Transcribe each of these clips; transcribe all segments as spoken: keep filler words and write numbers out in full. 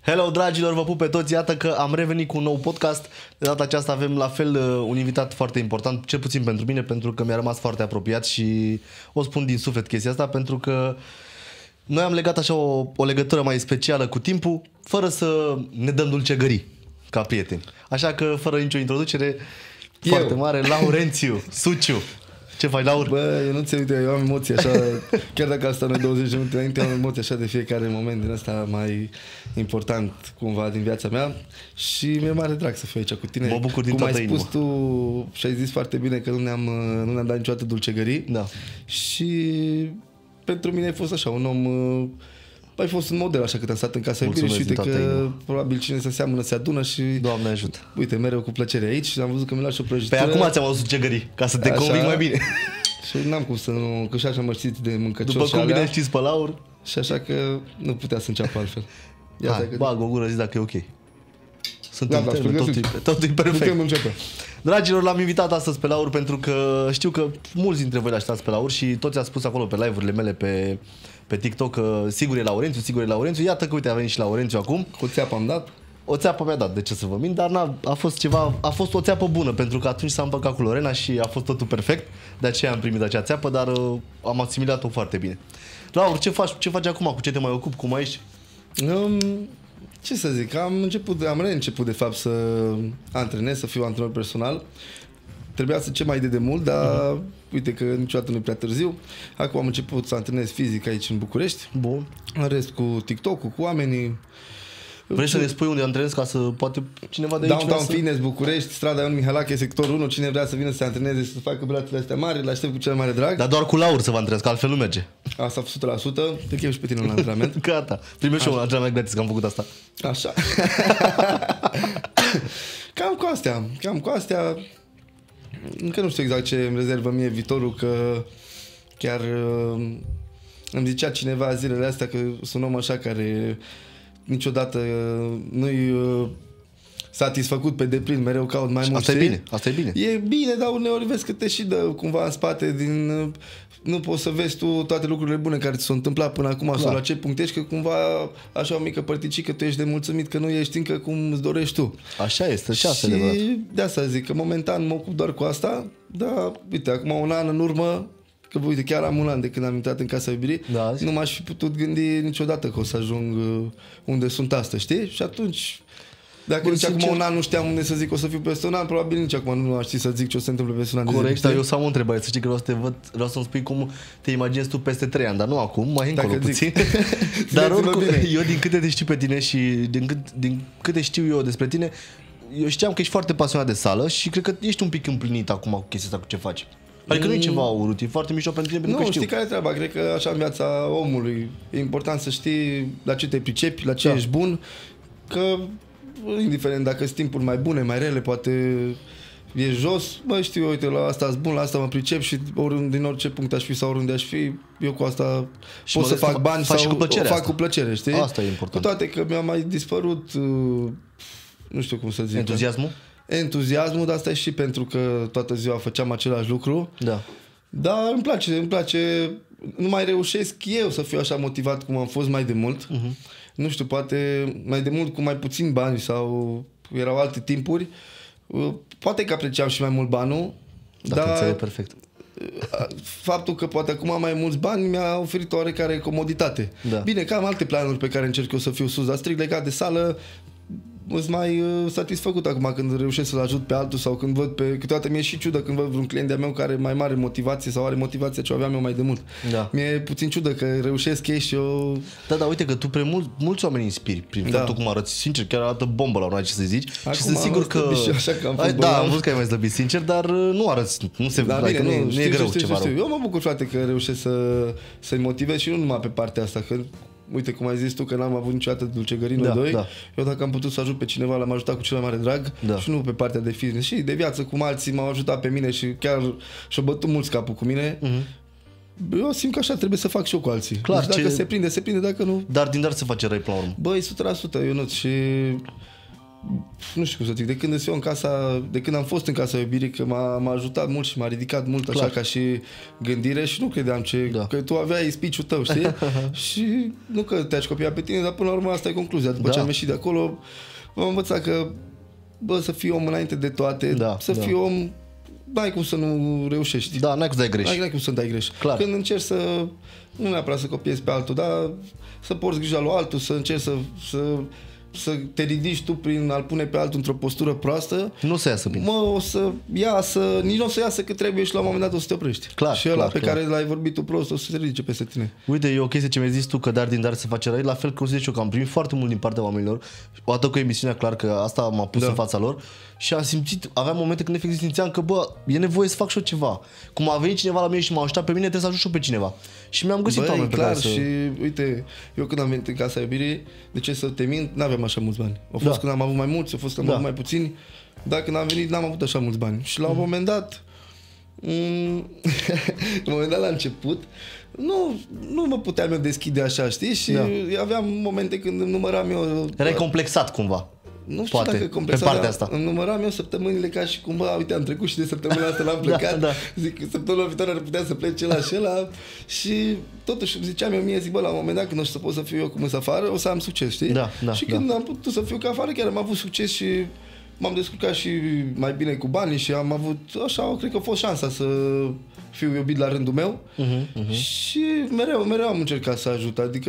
Hello, dragilor, vă pup pe toți. Iată că am revenit cu un nou podcast. De data aceasta avem la fel un invitat foarte important, cel puțin pentru mine, pentru că mi-a rămas foarte apropiat și o spun din suflet chestia asta, pentru că noi am legat așa o, o legătură mai specială cu timpul, fără să ne dăm dulcegării ca prieteni. Așa că, fără nicio introducere eu. foarte mare, Laurențiu Suciu. Ce faci, Laur? Bă, eu nu ți uite, eu am emoții așa, chiar dacă asta noi douăzeci de minute înainte, am emoții așa de fiecare moment din ăsta mai important cumva din viața mea și mi-e mare drag să fiu aici cu tine. Mă bucur din Cum toată ai spus inima. tu și ai zis foarte bine că nu ne-am, nu ne-am dat niciodată dulcegării. Da. Și pentru mine ai fost așa un om, ai fost un model așa cât am stat în casa iubirii și uite că inima. Probabil cine se seamănă se adună și Doamne ajută. Uite, mereu cu plăcere aici și am văzut că mi lași o prăjitură. Pe acum ți-am adus dulcegării, ca să te Așa. conving mai bine. Și n-am cum să nu, că și așa mă știți de mâncăcios. După și cum alea, bine știți pe Laur. și așa că nu putea să înceapă altfel. Ia Hai, că... bag o gură, zic dacă e ok. Suntem Da, da, termen, totul, e- totul e perfect. Putem începe. Dragilor, l-am invitat astăzi pe Laur pentru că știu că mulți dintre voi l-așteptați pe Laur și toți ați spus acolo pe live-urile mele pe, pe TikTok că sigur e Laurențiu, sigur e Laurențiu. Iată că uite a venit și Laurențiu acum. Cu țeapă am dat. O țeapă mi-a dat, de ce să vă mint, dar n-a, a fost ceva, a fost o țeapă bună pentru că atunci s-a împăcat cu Lorena și a fost totul perfect. De aceea am primit acea țeapă, dar uh, am asimilat-o foarte bine. Laur, ce faci, ce faci acum? Cu ce te mai ocupi? Cum ești? Um, ce să zic, am început, am reînceput de fapt să antrenez, să fiu antrenor personal. Trebuia să ce mai de demult, dar uh-huh. uite că niciodată nu e prea târziu. Acum am început să antrenez fizic aici în București. Bun. În rest cu TikTok-ul, cu oamenii. Vrei să ne spui unde antrenezi ca să poate cineva de aici Downtown să... Fitness, București, strada Ion Mihalache, sectorul unu, cine vrea să vină să se antreneze, să facă brațele astea mari, îl aștept cu cel mai mare drag. Dar doar cu Laur să vă antrenez, că altfel nu merge. Asta o sută la sută, te chem și pe tine la antrenament. Gata, primești și eu un antrenament gratis că am făcut asta. Așa. Cam cu astea, cam cu astea. Încă nu știu exact ce îmi rezervă mie viitorul, că chiar uh, îmi zicea cineva zilele astea că sunt un om așa care niciodată uh, nu-i uh, satisfăcut pe deplin, mereu caut mai mult. Asta e bine, asta e bine. E bine, dar uneori vezi că te și dă cumva în spate din... uh, nu poți să vezi tu toate lucrurile bune care ți s-au întâmplat până acum. Clar. Sau la ce punct ești, că cumva așa o mică părticică tu ești de mulțumit că nu ești încă cum îți dorești tu. Așa este, și asta Și e adevărat. de asta zic că momentan mă ocup doar cu asta, dar uite, acum un an în urmă, că uite, chiar am un an de când am intrat în Casa Iubirii, Da, nu m-aș fi putut gândi niciodată că o să ajung uh, unde sunt astăzi, știi? Și atunci, dacă Bun, nici sincer... acum un an nu știam unde să zic o să fiu peste un an, probabil nici acum nu aș ști să zic ce o să se întâmple peste un an. Corect, dar eu să am o întrebare, să știi că vreau să te văd, vreau să-mi spui cum te imaginezi tu peste trei ani, dar nu acum, mai încolo Dacă puțin. Dar oricum, eu din câte te știu pe tine și din, cât, din câte știu eu despre tine, eu știam că ești foarte pasionat de sală și cred că ești un pic împlinit acum cu chestia asta, cu ce faci. Adică mm. nu e ceva urât, e foarte mișto pentru tine, pentru nu, că știu. știi care e treaba? Cred că așa în viața omului e important să știi la ce te pricepi, la ce Da. ești bun, că indiferent dacă sunt timpuri mai bune, mai rele, poate e jos, bă, știu eu, uite, la asta sunt bun, la asta mă pricep și oriunde, din orice punct aș fi sau oriunde aș fi, eu cu asta Și pot să fac bani faci sau cu plăcere o fac asta. cu plăcere, știi? Asta e important. Cu toate că mi-a mai dispărut, uh, nu știu cum să zic. Entuziasmul? Entuziasmul, dar asta e și pentru că toată ziua făceam același lucru. Da. Dar îmi place, îmi place, nu mai reușesc eu să fiu așa motivat cum am fost mai de mult. Uh-huh. Nu știu, poate mai de mult cu mai puțin bani sau erau alte timpuri. Poate că apreciam și mai mult banul, Da, dar înțeleg perfect. faptul că poate acum am mai mulți bani mi-a oferit o oarecare comoditate. Da. Bine, că am alte planuri pe care încerc eu să fiu sus, dar strict legat de sală, sunt mai uh, satisfăcut acum când reușesc să-l ajut pe altul sau când văd pe... Câteodată mi-e și ciudă când văd vreun client de-a meu care are mai mare motivație sau are motivația ce aveam eu mai de mult. Da. Mi-e puțin ciudă că reușesc ei și eu... Da, da, uite că tu pre mult, mulți oameni inspiri prin Da. faptul cum arăți, sincer, chiar arată bombă la un ce să zici. Acum și sunt am sigur că... slăbit și așa că am fost Ai, da, bolnav. am văzut că ai mai slăbit, sincer, dar uh, nu arăți, nu se Da, adică bine, nu, nu știu, e greu știu, ceva știu, rău. știu. Eu mă bucur, frate, că reușesc să, să-i motivez și nu numai pe partea asta, că uite cum ai zis tu că n-am avut niciodată dulcegării noi Da, doi. da. Eu dacă am putut să ajut pe cineva, l-am ajutat cu cel mai mare drag. Da. Și nu pe partea de fitness. Și de viață, cum alții m-au ajutat pe mine și chiar și-au bătut mulți capul cu mine. Mhm. Eu simt că așa trebuie să fac și eu cu alții. Clar, deci dacă ce- se prinde, se prinde, dacă nu... Dar din dar se face răi până la urmă. Băi, o sută la sută, Ionuț, și nu știu cum să zic, de când sunt eu în casa, de când am fost în casa iubirii, că m-a, m-a ajutat mult și m-a ridicat mult. Clar. Așa ca și gândire și nu credeam ce, da. Că tu aveai speech-ul tău, știi? Și nu că te-aș copia pe tine, dar până la urmă asta e concluzia. După da. Ce am ieșit de acolo, m-am învățat că, bă, să fii om înainte de toate, da, să da. Fii om, n-ai cum să nu reușești. Da, n-ai cum să dai greș. N-ai, n-ai cum să dai greș. Clar. Când încerci să, nu neapărat să copiezi pe altul, dar să porți grija lui altul, să încerci să, să, să te ridici tu prin a-l pune pe altul într-o postură proastă. Nu să iasă bine. Mă, o să iasă, nici nu o să iasă că trebuie și la un moment dat o să te oprești. Clar, și ăla clar, pe clar. care l-ai vorbit tu prost o să se ridice peste tine. Uite, e o chestie ce mi-ai zis tu, că dar din dar se face răi, la fel că o să zic eu, că am primit foarte mult din partea oamenilor, o dată cu emisiunea, clar că asta m-a pus da. În fața lor și am simțit, aveam momente când efectiv simțeam că, bă, e nevoie să fac și eu ceva. Cum a venit cineva la mine și m-a ajutat pe mine, trebuie să ajut și eu pe cineva. Și mi-am găsit Băi, oameni pe clar, care să... și uite, eu când am venit în casa iubirii, de ce să te mint, n-aveam așa mulți bani. Au fost da. Când am avut mai mulți, au fost când am da. Avut mai puțini, dar când am venit n-am avut așa mulți bani. Și la un moment dat, mm, în moment dat la început, nu, nu mă puteam eu deschide așa, știi? Și da. Aveam momente când număram eu... Erai complexat cumva. Nu știu poate, dacă complexat, pe partea asta. Îmi număram eu săptămânile ca și cum, bă, uite, am trecut și de săptămâna asta n-am plecat. da, da. Zic, săptămâna viitoare ar putea să plece la și ăla. Și totuși ziceam eu mie, zic, bă, la un moment dat când o să pot să fiu eu cum sunt afară, o să am succes, știi? Da, da, și da. când am putut să fiu ca afară, chiar am avut succes și m-am descurcat și mai bine cu banii și am avut, așa, cred că a fost șansa să fiu iubit la rândul meu. Uh-huh, uh-huh. Și mereu, mereu am încercat să ajut, adică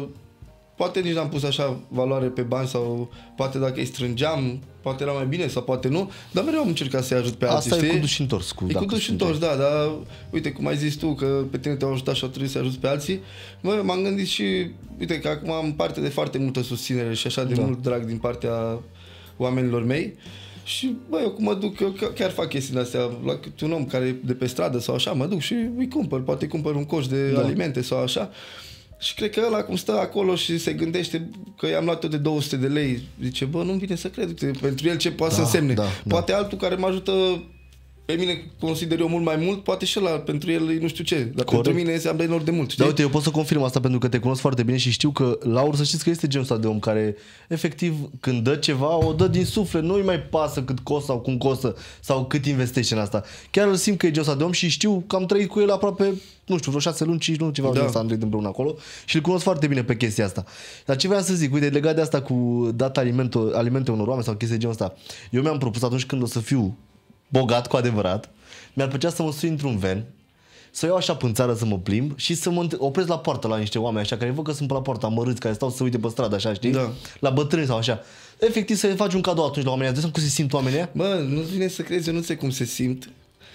poate nici n-am pus așa valoare pe bani sau poate dacă îi strângeam, poate era mai bine sau poate nu, dar mereu am încercat să-i ajut pe alții, asta știi? e cu duș întors. Cu, e cu duș întors, da, dar uite, cum ai zis tu, că pe tine te-au ajutat și au trebuit să ajuți pe alții, bă, m-am gândit și, uite, că acum am parte de foarte multă susținere și așa de da. Mult drag din partea oamenilor mei. Și, bă, eu cum mă duc, eu chiar fac chestiile astea la un om care de pe stradă sau așa, mă duc și îi cumpăr, poate cumpăr un coș de da. Alimente sau așa. Și cred că ăla cum stă acolo și se gândește că i-am luat-o de două sute de lei, zice, bă, nu-mi vine să cred, pentru el ce poate da, să însemne. Da, poate da. Altul care mă ajută, pe mine consider eu mult mai mult, poate și ăla pentru el nu știu ce, dar corect. Pentru mine înseamnă enorm de mult. Știi? Da, uite, eu pot să confirm asta pentru că te cunosc foarte bine și știu că Laur, să știți că este genul ăsta de om care efectiv când dă ceva, o dă din suflet, nu îi mai pasă cât costă sau cum costă sau cât investește în asta. Chiar îl simt că e genul ăsta de om și știu că am trăit cu el aproape, nu știu, vreo șase luni, cinci luni, ceva da. De asta am trăit împreună acolo și îl cunosc foarte bine pe chestia asta. Dar ce vreau să zic, uite, legat de asta cu dat alimente, alimente unor oameni sau chestii de genul ăsta, eu mi-am propus atunci când o să fiu bogat cu adevărat, mi-ar plăcea să mă sui într-un van, să iau așa până țară să mă plimb și să mă opresc la poartă la niște oameni așa care văd că sunt pe la poartă amărâți, care stau să uite pe stradă așa, știi? Da. La bătrâni sau așa. Efectiv să le faci un cadou atunci la oamenii, de cum se simt oamenii ăia? Bă, nu vine să crezi, eu nu știu cum se simt.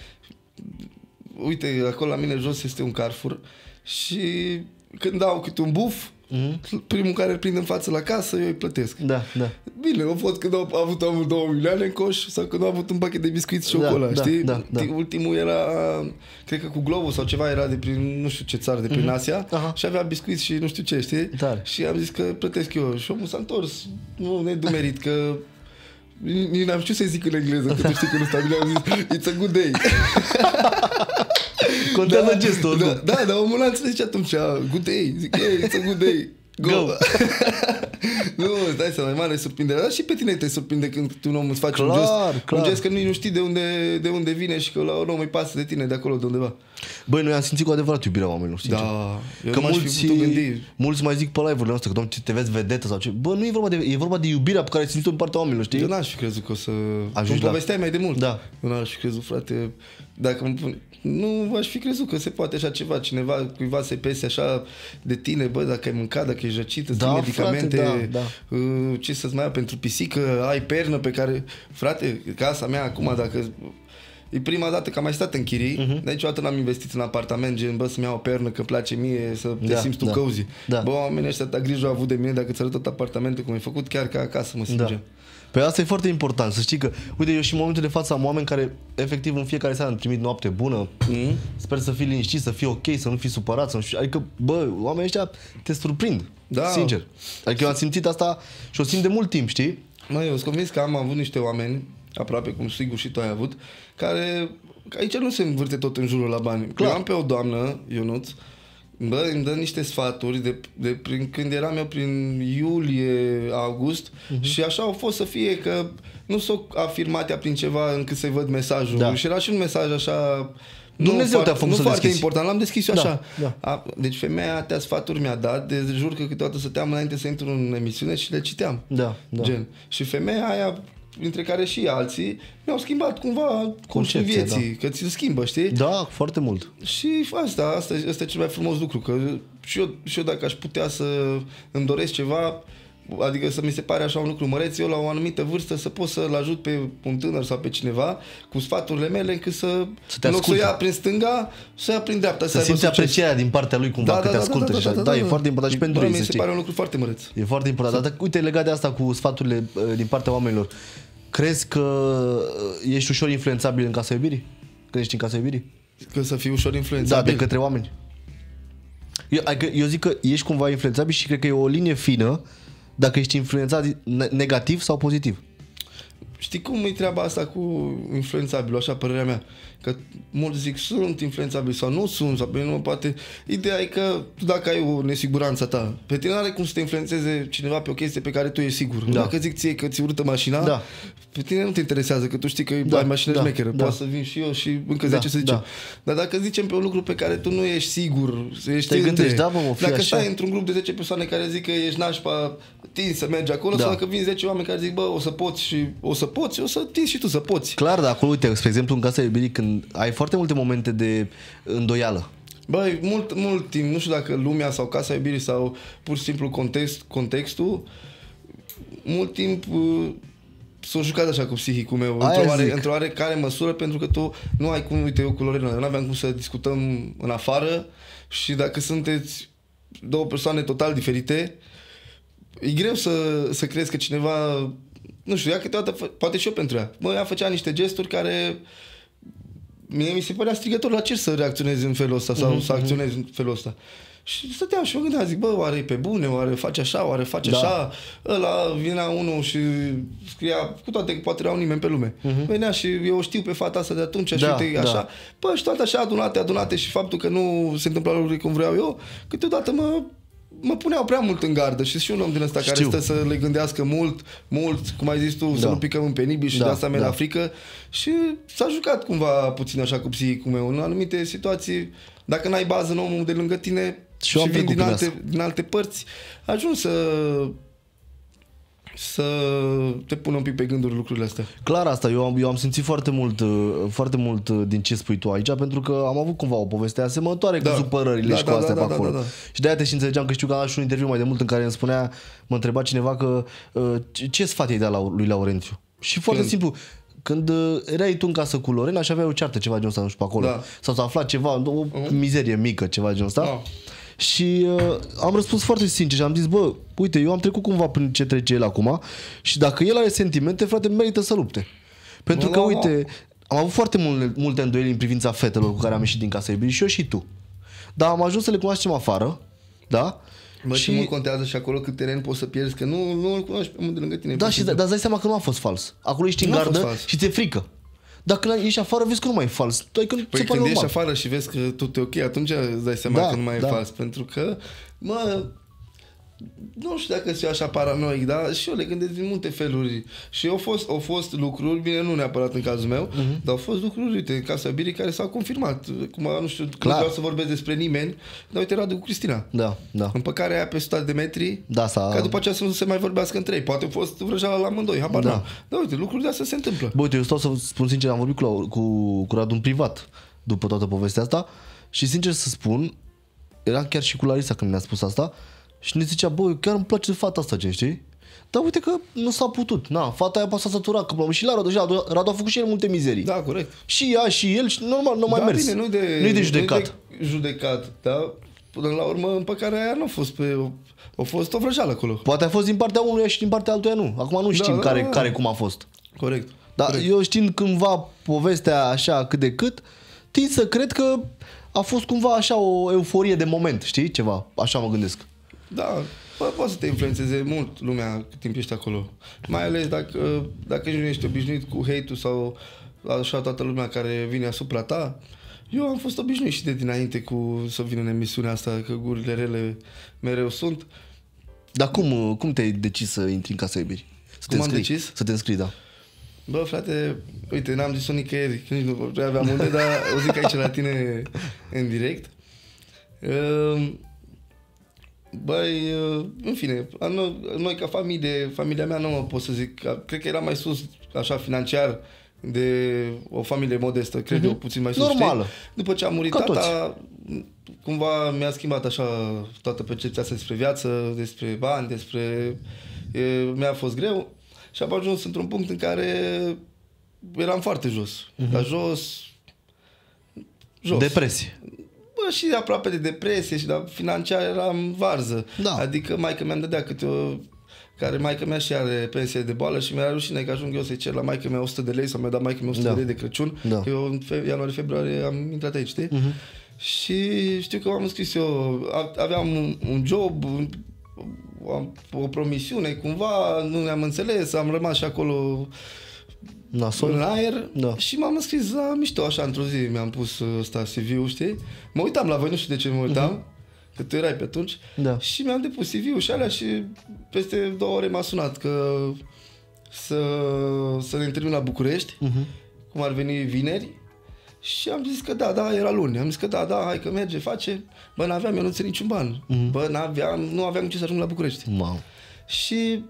Uite, acolo la mine jos este un Carrefour și când dau câte un buf, mm-hmm. primul care îl prind în față la casă, eu îi plătesc. Da, da. Bine, a fost când au avut omul două milioane în coș sau când au avut un pachet de biscuiți și da, șocola, da, știi? Da, da. Ultimul era, cred că cu Globo sau ceva, era de prin nu știu ce țară, de prin mm-hmm. Asia. Aha. Și avea biscuiți și nu știu ce, știi? Tare. Și am zis că plătesc eu. Și omul s-a întors. Nu, nedumerit, că nici n-am știut să-i zic în engleză, că tu știi că nu stau bine, am zis, it's a good day. Contează da, gestul. Da, da, dar omul ăla înțelege atunci, good day, zic, hey, it's a good day. Go! Go. Nu, stai să mai mare surprindere. Dar și pe tine te surprinde când un om îți face clar, un gest, clar. Un gest că nici nu știi de unde, de unde vine și că la un om îi pasă de tine de acolo de undeva. Băi, noi am simțit cu adevărat iubirea oamenilor, sincer. Da, eu că m-aș mulți, fi putut gândi. mulți mai zic pe live-urile noastre că domnule, te vezi vedetă sau ce. Bă, nu e vorba de, e vorba de iubirea pe care ai simțit-o în partea oamenilor, știi? Eu n-aș fi crezut că o să... Ajungi tu povesteai mai de mult. Da. Eu n-aș fi crezut, frate, dacă mă pun... Nu aș fi crezut că se poate așa ceva, cineva, cuiva să-i pese așa de tine, bă, dacă ai mâncat, dacă ești răcit, îți da, medicamente, frate, da, da. Uh, ce să-ți mai ia pentru pisică, ai pernă pe care, frate, casa mea acum, dacă e prima dată că am mai stat în chirii, uh-huh. dar niciodată n-am investit în apartament, gen, bă, să-mi iau o pernă, că place mie, să te da, simți tu da. Cozy. Da. Bă, oamenii ăștia, ta grijă au avut de mine, dacă ți arăt tot apartamentul cum ai făcut, chiar ca acasă mă simge. Da. Păi asta e foarte important, să știi că, uite, eu și în momentul de față am oameni care, efectiv, în fiecare seară îmi trimit noapte bună, mm. sper să fii liniștit, să fii ok, să nu fii supărat, să nu știu, adică, bă, oamenii ăștia te surprind, da. Sincer. Adică eu am simțit asta și o simt de mult timp, știi? Mă, eu sunt convins că am avut niște oameni, aproape cum sigur și tu ai avut, care, aici nu se învârte tot în jurul la bani. Clar. Eu am pe o doamnă, Ionuț, bă, îmi dă niște sfaturi de, de prin, când eram eu prin iulie, august Mhm. și așa au fost să fie că nu s-o afirmat ea prin ceva încât să-i văd mesajul. Da. Și era și un mesaj așa... Dumnezeu te-a nu făcut să-l foarte deschizi. important, l-am deschis eu Da, așa. da. A, deci femeia atâtea sfaturi mi-a dat, de jur că câteodată stăteam înainte să intru în emisiune și le citeam. Da, da. Gen. Și femeia aia, dintre care și alții, mi-au schimbat cumva cursul Concepția, vieții, că ți-l schimbă, știi? Da, foarte mult. Și asta, asta, asta e cel mai frumos lucru, că și eu, și eu dacă aș putea să îmi doresc ceva, adică să mi se pare așa un lucru măreț, eu la o anumită vârstă să pot să-l ajut pe un tânăr sau pe cineva cu sfaturile mele, încât să, Să te în loc să o asculte. ia prin stânga, să o ia prin dreapta. Să aibă simți succes. aprecierea din partea lui cumva, că te ascultă și așa. Da, e foarte important și pentru Bă, ei, mi să se știi. pare un lucru foarte măreț. E foarte important. Dar uite, legat de asta cu sfaturile uh, din partea oamenilor, crezi că uh, ești ușor influențabil în casa iubirii? Când ești în casa iubirii? Că să fii ușor Da, influențabil. de către oameni. Eu, adică, eu zic că ești cumva influențabil și cred că e o linie fină dacă ești influențat ne- negativ sau pozitiv. Știi cum e treaba asta cu influențabilul, așa părerea mea? Că mulți zic sunt influențabili sau nu sunt, sau pe nu poate. Ideea e că tu dacă ai o nesiguranță ta, pe tine are cum să te influențeze cineva pe o chestie pe care tu ești sigur. Da. Dacă zic ție că ți urâtă mașina, Da. pe tine nu te interesează, că tu știi că Da, ai mașină da, șmecheră, da. poate să vin și eu și încă Da, zece să zicem. da. Dar dacă zicem pe un lucru pe care tu nu ești sigur, să ești Te între, gândești, da, bă, mă, fi dacă așa. stai într-un grup de zece persoane care zic că ești nașpa, tin să mergi acolo, Da. sau dacă vin zece oameni care zic, bă, o să poți și o să poți, o să tinzi și tu să poți. Clar, dar acolo, uite, spre exemplu, în casa iubirii, când ai foarte multe momente de îndoială. Băi, mult, mult timp, nu știu dacă lumea sau casa iubirii sau pur și simplu context, contextul, mult timp uh, s-a jucat așa cu psihicul meu, Aia într-o, oare, zic. într-o oarecare măsură, pentru că tu nu ai cum, uite, eu cu Lorena, nu aveam cum să discutăm în afară și dacă sunteți două persoane total diferite, e greu să, să crezi că cineva, nu știu, ea câteodată, fă- poate și eu pentru ea, bă, ea făcea niște gesturi care mie mi se părea strigător la cer să reacționez în felul ăsta sau Mhm, să acționez în felul ăsta. Și stăteam și mă gândeam, zic, bă, oare e pe bune, oare face așa, oare face Da. așa. Ăla vinea unul și scria, cu toate că poate erau nimeni pe lume. Venea și eu o știu pe fata asta de atunci și Da, uite, da. așa. Bă, și toate așa adunate, adunate și faptul că nu se întâmplă lucruri cum vreau eu, câteodată mă mă puneau prea mult în gardă și și un om din ăsta care Știu. stă să le gândească mult, mult, cum ai zis tu, să Da. nu picăm în penibil și Da, de asta mi-era da. frică și s-a jucat cumva puțin așa cu psihicul meu. În anumite situații, dacă n-ai bază în omul de lângă tine Și eu am și vin trecut din prin alte, din alte părți, ajungi să să te pună un pic pe gânduri lucrurile astea. Clar asta, eu am, eu am simțit foarte mult, uh, foarte mult uh, din ce spui tu aici, pentru că am avut cumva o poveste asemănătoare Da. cu supărările Da, și cu da, astea da, pe da, acolo. da, da. Și de-aia te și înțelegeam că știu că am dat și un interviu mai de mult în care îmi spunea, mă întreba cineva că uh, ce- ce sfat i-ai dat la, lui Laurențiu? Și foarte Când? simplu, când uh, erai tu în casă cu Lorena și aveai o ceartă, ceva genul ăsta, nu știu, pe acolo. Da. Sau s-a aflat ceva, o mizerie mică, ceva genul ăsta. Da. Și uh, am răspuns foarte sincer și am zis, bă, uite, eu am trecut cumva prin ce trece el acum și dacă el are sentimente, frate, merită să lupte. Pentru Bă, că, da, uite, am avut foarte multe, multe îndoieli în privința fetelor cu care am ieșit din casa iubirii și eu și tu. Dar am ajuns să le cunoaștem afară, da? Bă, și mult contează și acolo cât teren poți să pierzi, că nu, nu îl cunoști pe omul de lângă tine. Da, și da, dar îți dai seama că nu a fost fals. Acolo ești în Nu a fost gardă fals. și ți-e frică. Dacă ești afară, vezi că nu mai e fals. Adică Păi se pare când ești normal. afară și vezi că tot e ok, atunci îți dai seama Da, că nu mai e da. fals. Pentru că, mă, nu știu dacă sunt așa paranoic, dar și eu le gândesc din multe feluri. Și au fost, au fost lucruri, bine, nu neapărat în cazul meu, uh-huh. dar au fost lucruri, uite, în casa iubirii care s-au confirmat. Cum, nu știu, Clar. nu vreau să vorbesc despre nimeni, dar uite, Radu cu Cristina. Da, da. Împăcarea aia pe o sută de metri, Da, s-a... ca după aceea să nu se mai vorbească între ei. Poate a fost vrăjeala la amândoi, habar Da. n-am. Dar uite, lucruri de astea se întâmplă. Bă, uite, eu stau să spun sincer, am vorbit cu, cu, cu Radu în privat după toată povestea asta și sincer să spun, era chiar și cu Larisa când ne-a spus asta și ne zicea, bă, chiar îmi place fata asta, gen, știi? Dar uite că nu s-a putut. Na, fata aia s-a săturat, că și la Radu, și Radu, Radu a făcut și el multe mizerii. Da, corect. Și ea și el și normal, nu mai Da, mers. bine, nu-i de, nu-i de judecat. Nu-i de judecat, da? Până la urmă, împăcarea aia nu a fost pe... A fost o vrăjeală acolo. Poate a fost din partea unuia și din partea altuia nu. Acum nu știm da, care, da. care cum a fost. Corect. Dar corect. eu știind cândva povestea așa cât de cât, tind să cred că a fost cumva așa o euforie de moment, știi? Ceva, așa mă gândesc. Da, bă, poate să te influențeze mult lumea cât timp ești acolo. Mai ales dacă, dacă nu ești obișnuit cu hate-ul sau așa toată lumea care vine asupra ta. Eu am fost obișnuit și de dinainte cu să vin în emisiunea asta, că gurile rele mereu sunt. Dar cum, cum te-ai decis să intri în Casa Iubirii? Să Cum te am înscrii? decis? Să te înscrii, da. Bă, frate, uite, n-am zis-o nicăieri, că nici nu prea aveam unde, dar o zic aici la tine în direct. Băi, în fine, noi, noi ca familie, familia mea nu mă pot să zic, cred că era mai sus, așa, financiar, de o familie modestă, cred eu, puțin mai sus. Normală. Știi? După ce a murit Ca tata, cumva mi-a schimbat așa toată percepția asta despre viață, despre bani, despre... E, mi-a fost greu și am ajuns într-un punct în care eram foarte jos. Uh-huh. Dar jos... jos. Depresie. Bă, și aproape de depresie și dar financiar eram varză. Da. Adică maică mi-a dădea câte o... care maică mea și are pensie de boală și mi-era rușine că ajung eu să-i cer la maică mea o sută de lei sau mi-a dat maică mea o sută Da. de lei de Crăciun. Da. Eu în fe- ianuarie-februarie am intrat aici, știi? Uh-huh. Și știu că m-am înscris eu, aveam un, un job, un, o promisiune, cumva, nu ne-am înțeles, am rămas și acolo Nasol. în aer Da. și m-am înscris la mișto, așa, într-o zi mi-am pus ăsta C V-ul, știi? Mă uitam la voi, nu știu de ce mă uitam, uh-huh. că tu erai pe atunci, Da. și mi-am depus C V-ul și alea și peste două ore m-a sunat că să, să ne întâlnim la București, uh-huh. cum ar veni vineri, și am zis că da, da, era luni, am zis că da, da, hai că merge, face, bă, n-aveam, eu nu țin niciun ban, uh-huh. bă, n-aveam, nu aveam ce să ajung la București. Wow. Și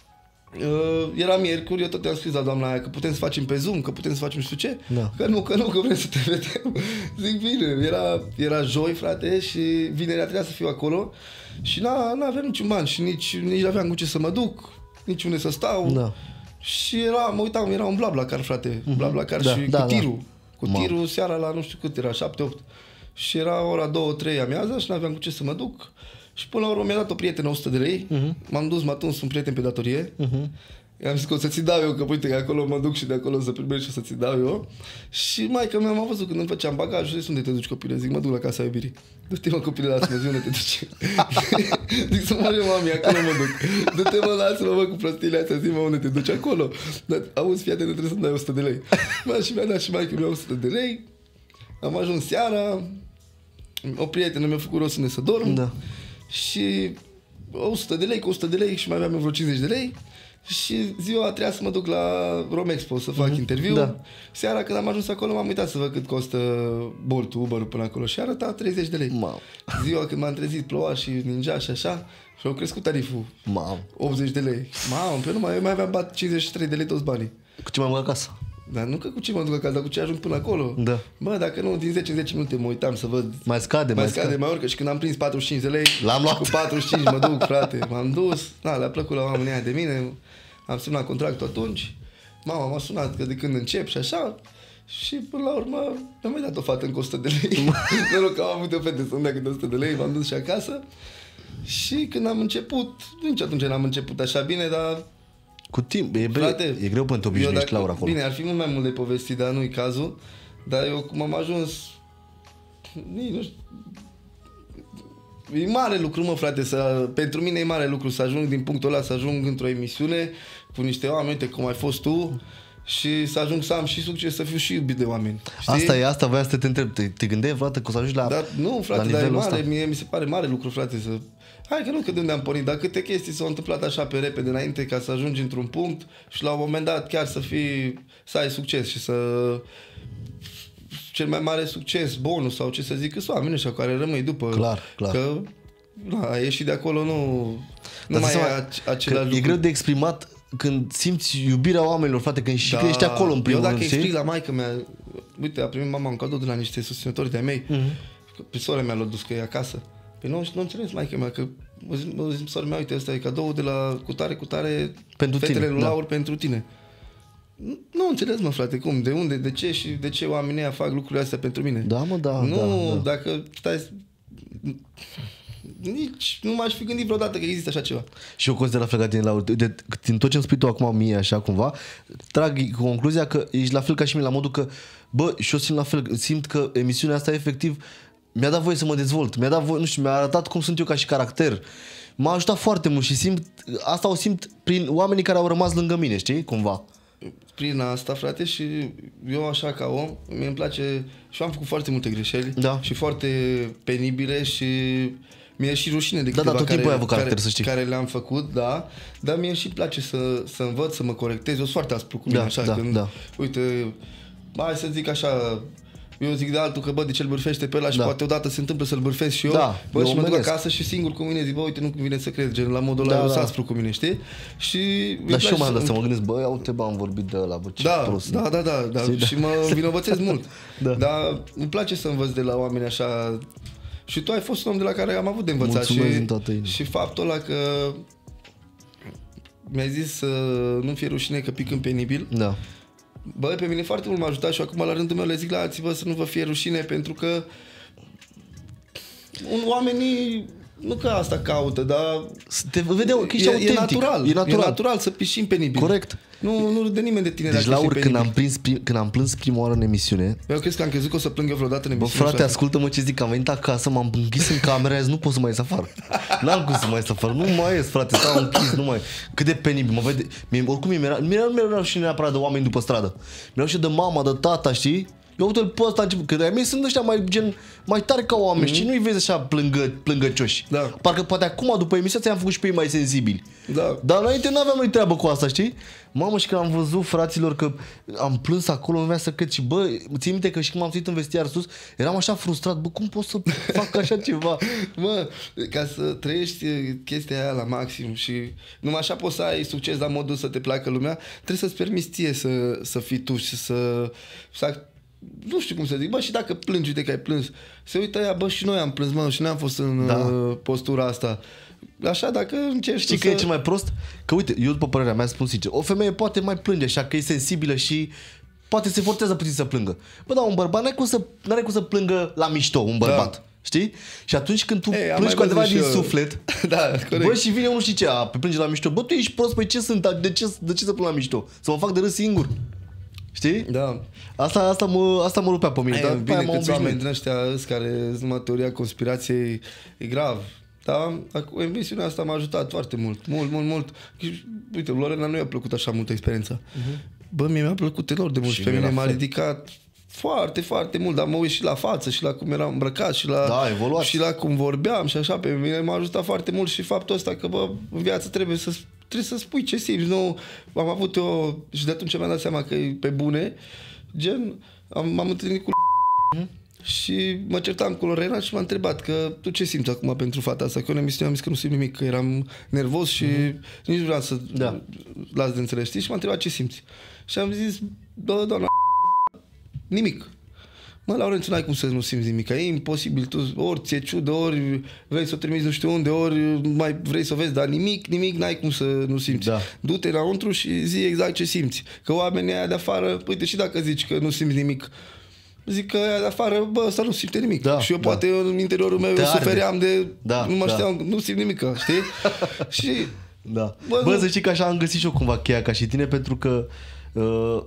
uh, era miercuri, eu tot i-am scris la doamna aia că putem să facem pe Zoom, că putem să facem nu știu ce, Da. că nu, că nu, că vrem să te vedem. Zic, bine, era, era joi, frate, și vinerea trebuia să fiu acolo și nu aveam niciun ban și nici, nici aveam cu ce să mă duc, nici unde să stau. Da. Și era, mă uitam, era un BlaBlaCar, frate, uh-huh. BlaBlaCar Da, și da, cu da. tirul. Cu Mamă. tirul seara la nu știu cât era, șapte opt. Și era ora două trei amiaza și n-aveam cu ce să mă duc. Și până la urmă mi-a dat o prietenă o sută de lei. Uh-huh. M-am dus, m-a tuns un prieten pe datorie. Uh-huh. I-am zis că o să-ți dau eu, că uite că acolo mă duc și de acolo să primești și o să-ți dau eu. Și maica mea m-a văzut când îmi făceam bagajul, zic, unde te duci, copile? Zic, mă duc la Casa Iubirii. Du-te, mă, copile, lasă-mă, zi unde te duci. Zic, să mă mami, acolo mă duc. Du-te, mă, lasă-mă, mă, cu prostiile astea, zi, mă, unde te duci, acolo. Dar, auzi, fii atent, trebuie să-mi dai o sută de lei. Mă, și mi-a dat și maica mea o sută de lei. Am ajuns seara, o prietenă mi-a făcut rost să ne să dorm. Da. Și o sută de lei, cu o sută de lei și mai aveam eu vreo cincizeci de lei. Și ziua trebuia să mă duc la Romexpo să fac mm-hmm. interviu. Da. Seara când am ajuns acolo m-am uitat să văd cât costă Bolt-ul, Uber-ul până acolo și arăta treizeci de lei. Mamă. Ziua când m-am trezit ploua și ningea și așa și au crescut tariful. Mamă. optzeci de lei. Mamă, pe numai eu mai aveam bat cincizeci și trei de lei toți banii. Cu ce mai mă acasă? Dar nu că cu ce mă duc acasă, dar cu ce ajung până acolo. Da. Bă, dacă nu, din zece în zece minute mă uitam să văd. Mai scade, mai mai scade, scade. mai urcă. Și când am prins patruzeci și cinci de lei, L-am luat. cu patruzeci și cinci mă duc, frate. M-am dus, na, le-a plăcut la oamenii aia de mine. Am semnat contractul atunci. Mama m-a sunat că de când încep și așa. Și până la urmă mi-a mai dat o fată încă o sută de lei. Noroc că am avut o fete să-mi dea câte o sută de lei, m-am dus și acasă. Și când am început, nici atunci n-am început așa bine, dar... Cu timp, e, Frate, e greu până te obișnuiești, Laura, acolo. Bine, ar fi mult mai mult de povestit, dar nu-i cazul. Dar eu cum am ajuns... Nici nu știu... E mare lucru, mă, frate, să, pentru mine e mare lucru să ajung din punctul ăla, să ajung într-o emisiune cu niște oameni, uite cum ai fost tu, și să ajung să am și succes, să fiu și iubit de oameni. Știi? Asta e, asta voiam să te întreb. Te, te gândeai vreodată că o să ajungi la Dar, nu, frate, la dar e nivelul mare, ăsta? mie mi se pare mare lucru, frate, să... Hai că nu că de unde am pornit, dar câte chestii s-au întâmplat așa pe repede înainte ca să ajungi într-un punct și la un moment dat chiar să fii, să ai succes și să... Cel mai mare succes, bonus sau ce să zic, că sunt oameni ăștia care rămâi după. Clar, clar. Că na, ai ieșit de acolo, nu, nu mai e același lucru. E greu de exprimat când simți iubirea oamenilor, frate, când și Da. că ești acolo în primul Eu rând, dacă știi? explic la maică mea, uite, a primit mama un cadou de la niște susținători de-ai mei, mm-hmm. pe sora mea l-a dus că e acasă. Păi nu, nu înțeles maică mea, că mă zic, mă zic sora mea, uite, ăsta e cadou de la cutare, cutare, Pentru fetele tine, lui da. Laur pentru tine. Nu, nu înțeles, mă, frate, cum, de unde, de ce și de ce oamenii ăia fac lucrurile astea pentru mine. Da, mă, da, Nu, da, da. dacă stai... Nici nu m-aș fi gândit vreodată că există așa ceva. Și eu consider la fel ca tine, Laura. De, din tot ce îmi spui tu acum mie, așa cumva, trag concluzia că ești la fel ca și mine, la modul că, bă, și eu simt la fel, simt că emisiunea asta efectiv mi-a dat voie să mă dezvolt, mi-a dat voie, nu știu, mi-a arătat cum sunt eu ca și caracter. M-a ajutat foarte mult și simt, asta o simt prin oamenii care au rămas lângă mine, știi, cumva. Prin asta, frate, și eu așa ca om, mi-mi place și am făcut foarte multe greșeli Da. și foarte penibile și mi-e și rușine de Da, câteva da, tot care, timpul ai avut caracter, care, să știi. care le-am făcut, da, dar mie și place să, să învăț, să mă corectez. Eu sunt foarte aspru cu mine, Da, așa, da, când, da. uite, hai să zic așa, eu zic de altul că, bă, de ce îl bârfește pe ăla și Da. poate odată se întâmplă să-l bârfesc și eu, Da, bă, eu și mă duc omenesc. acasă și singur cu mine zic, bă, uite, nu vine să crezi, gen, la modul ăla Da, eu da. sunt aspru cu mine, știi? Și Dar și eu m-am dat să- să mă gândesc, bă, ia uite, bă, am vorbit de ăla, bă, ce da, prost. da, da, da, da. Știi, da. Și mă învinovățesc mult. Da. Dar îmi place să învăț de la oameni așa. Și tu ai fost un om de la care am avut de învățat. Mulțumesc și, din toată inima. și faptul ăla că mi-ai zis să nu fie rușine că pic în penibil. Da. Bă, pe mine foarte mult m-a ajutat și acum la rândul meu le zic la alții, bă, să nu vă fie rușine, pentru că un oamenii nu că asta caută, dar Să te vedeau că ești e, autentic. e natural. E natural. E natural să piși în penibil. Corect. Nu, nu râde nimeni de tine Deci, dacă Laur, ești când penibil. am, prins, prim, când am plâns prima oară în emisiune, Eu cred că am crezut că o să plâng eu vreodată în bă, emisiune. frate, ascultă-mă ce zic, am venit acasă, m-am închis în cameră, azi nu pot să mai ies afară. N-am cum să mai ies afară, nu mai ies, frate, stau închis, nu mai. Cât de penibil, mă vede. Mie, oricum, mi-era, mi-era, nu mi-era și neapărat de oameni după stradă. Mi-erau și de mama, de tata, știi? Eu uite-l pe ăsta, că de-aia mei sunt ăștia mai, gen, mai tare ca oameni, mm-hmm. știi? Nu-i vezi așa plângă, plângăcioși. Da. Parcă poate acum, după emisiune, ți-am făcut și pe ei mai sensibili. Da. Dar înainte nu aveam noi treabă cu asta, știi? Mamă, și când am văzut, fraților, că am plâns acolo, nu vrea să cred și, bă, ții minte că și când m-am suit în vestiar sus, eram așa frustrat, bă, cum pot să fac așa ceva? Mă, ca să trăiești chestia aia la maxim și numai așa poți să ai succes la modul să te placă lumea, trebuie să-ți permiți ție să, să fii tu și să, să nu știu cum să zic, bă, și dacă plângi, uite că ai plâns, se uită ea, bă, și noi am plâns, mă, și noi am fost în Da. uh, postura asta. Așa, dacă încerci Știi tu că să... e cel mai prost? Că uite, eu după părerea mea spun sincer, o femeie poate mai plânge așa că e sensibilă și poate se forțează puțin să plângă. Bă, dar un bărbat n-are cum să, n-are cum să plângă la mișto, un bărbat. Da. Știi? Și atunci când tu Ei, am plângi cu mai adevărat văzut din și eu. suflet, Da, corect. bă, și vine unul și ce, a, pe plânge la mișto. Bă, tu ești prost, păi ce sunt, de ce, de ce să plâng la mișto? Să mă fac de râs singur. Știi? Da. Asta, asta, mă, asta mă rupea pe mine. Ai, Dar bine, m-am câți obișnuit. oameni din ăștia îs care sunt numai teoria conspirației, e grav. Da? Acum, emisiunea asta m-a ajutat foarte mult, mult, mult, mult. Și, uite, Lorena nu i-a plăcut așa multă experiența. Uh-huh. Bă, mie mi-a plăcut enorm de mult și pe mie mine la m-a fel. ridicat foarte, foarte mult, dar mă uit și la față și la cum eram îmbrăcat și la, Da, evoluat. și la cum vorbeam și așa, pe mine m-a ajutat foarte mult și faptul ăsta că, bă, în viață trebuie să, trebuie să spui ce simți. Nu, am avut eu, și de atunci mi-am dat seama că e pe bune, gen, am, m-am întâlnit cu și mă certam cu Lorena și m-a întrebat că tu ce simți acum pentru fata asta? Că eu în emisiune am zis că nu simt nimic, că eram nervos și mm-hmm. nici nu vreau să Da. las de înțeles, știi? Și m-a întrebat ce simți. Și am zis, bă, doamna, nimic. Mă, Laurențiu, n-ai cum să nu simți nimic, e imposibil, tu ori ți-e ciudă, ori vrei să o trimiți nu știu unde, ori mai vrei să o vezi, dar nimic, nimic n-ai cum să nu simți. Da. Du-te înăuntru și zi exact ce simți. Că oamenii aia de afară, uite, și dacă zici că nu simți nimic, zic că aia de afară, bă, ăsta nu simte nimic. Da, și eu da. poate în interiorul meu Te eu arde. sufeream de, Da, nu mă da. știam, nu simt nimic, știi? Și Da. Bă, Bă, nu- să știi că așa am găsit și eu cumva cheia ca și tine, pentru că uh,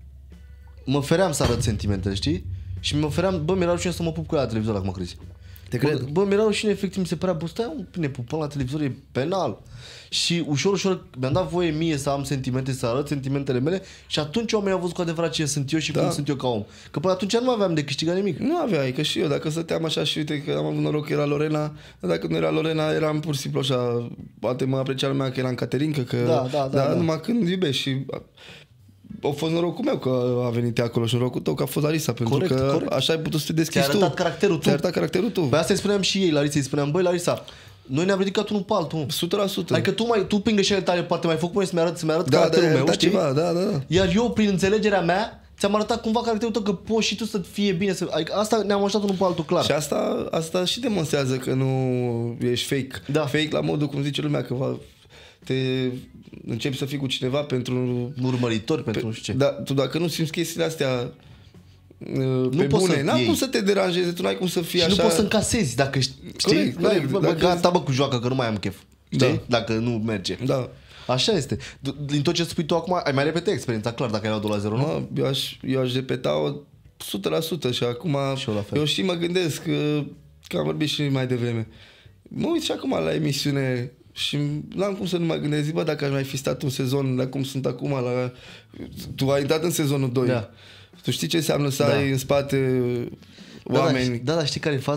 mă feream să arăt sentimentele, știi? Și mă feream, bă, mi-era rușine să mă pup cu ea la televizor, dacă mă crezi. Te Bă, cred. bă, mi-era rușine, efectiv, mi se părea, bă, stai, mă, ne pupăm la televizor, e penal. Și ușor, ușor mi-am dat voie mie să am sentimente, să arăt sentimentele mele și atunci oamenii au văzut cu adevărat ce sunt eu și Da. cum sunt eu ca om. Că până atunci nu mai aveam de câștigat nimic. Nu aveai, că și eu, dacă stăteam așa și uite că am avut noroc că era Lorena, dar dacă nu era Lorena, eram pur și simplu așa, poate mă aprecia lumea că eram Caterinca, că, Da, da, da, dar da. numai când iubești și a fost norocul meu că a venit acolo și norocul tău că a fost Larisa, pentru Corect, că corect. așa ai putut să te deschizi Ți-a tu. arătat caracterul tu. Ți-a arătat caracterul tu. Pe asta îi spuneam și ei, Larisa, îi spuneam, băi, Larisa, noi ne-am ridicat unul pe altul. o sută la sută. Adică tu, mai, tu prin greșelile tale poate mai făcut mai să-mi arăt, să-mi arăt da, da, caracterul ai meu, arătat știi? ceva, da, da, da. Iar eu, prin înțelegerea mea, ți-am arătat cumva caracterul tău că poți și tu să fie bine. Să... Adică asta ne-am ajutat unul pe altul, clar. Și asta, asta și demonstrează că nu ești fake. Da. Fake la modul, cum zice lumea, că va, te începi să fii cu cineva pentru... Urmăritori pentru nu știu ce. Da, tu dacă nu simți chestiile astea nu pe poți bune, să n-am iei. cum să te deranjezi, tu n-ai cum să fii Și așa... nu poți să încasezi dacă știi. Corect, N-ai- corect. Bă, bă, Dacă- gata, bă, cu joacă, că nu mai am chef. Știi? Da. Dacă nu merge. Da. Așa este. D- Din tot ce spui tu acum, ai mai repete experiența, clar, dacă erau doi la zero, nu? Mă, eu aș, eu aș repeta-o o sută la sută și acum Și eu la fel. eu și mă gândesc că, că am vorbit și mai devreme. Mă uit și acum la emisiune și n-am cum să nu mă gândesc, zic, bă, dacă aș mai fi stat un sezon la cum sunt acum, la... tu ai intrat în sezonul doi. Da. Tu știi ce înseamnă să Da. ai în spate Da, oameni? Da, da, dar știi care e faza?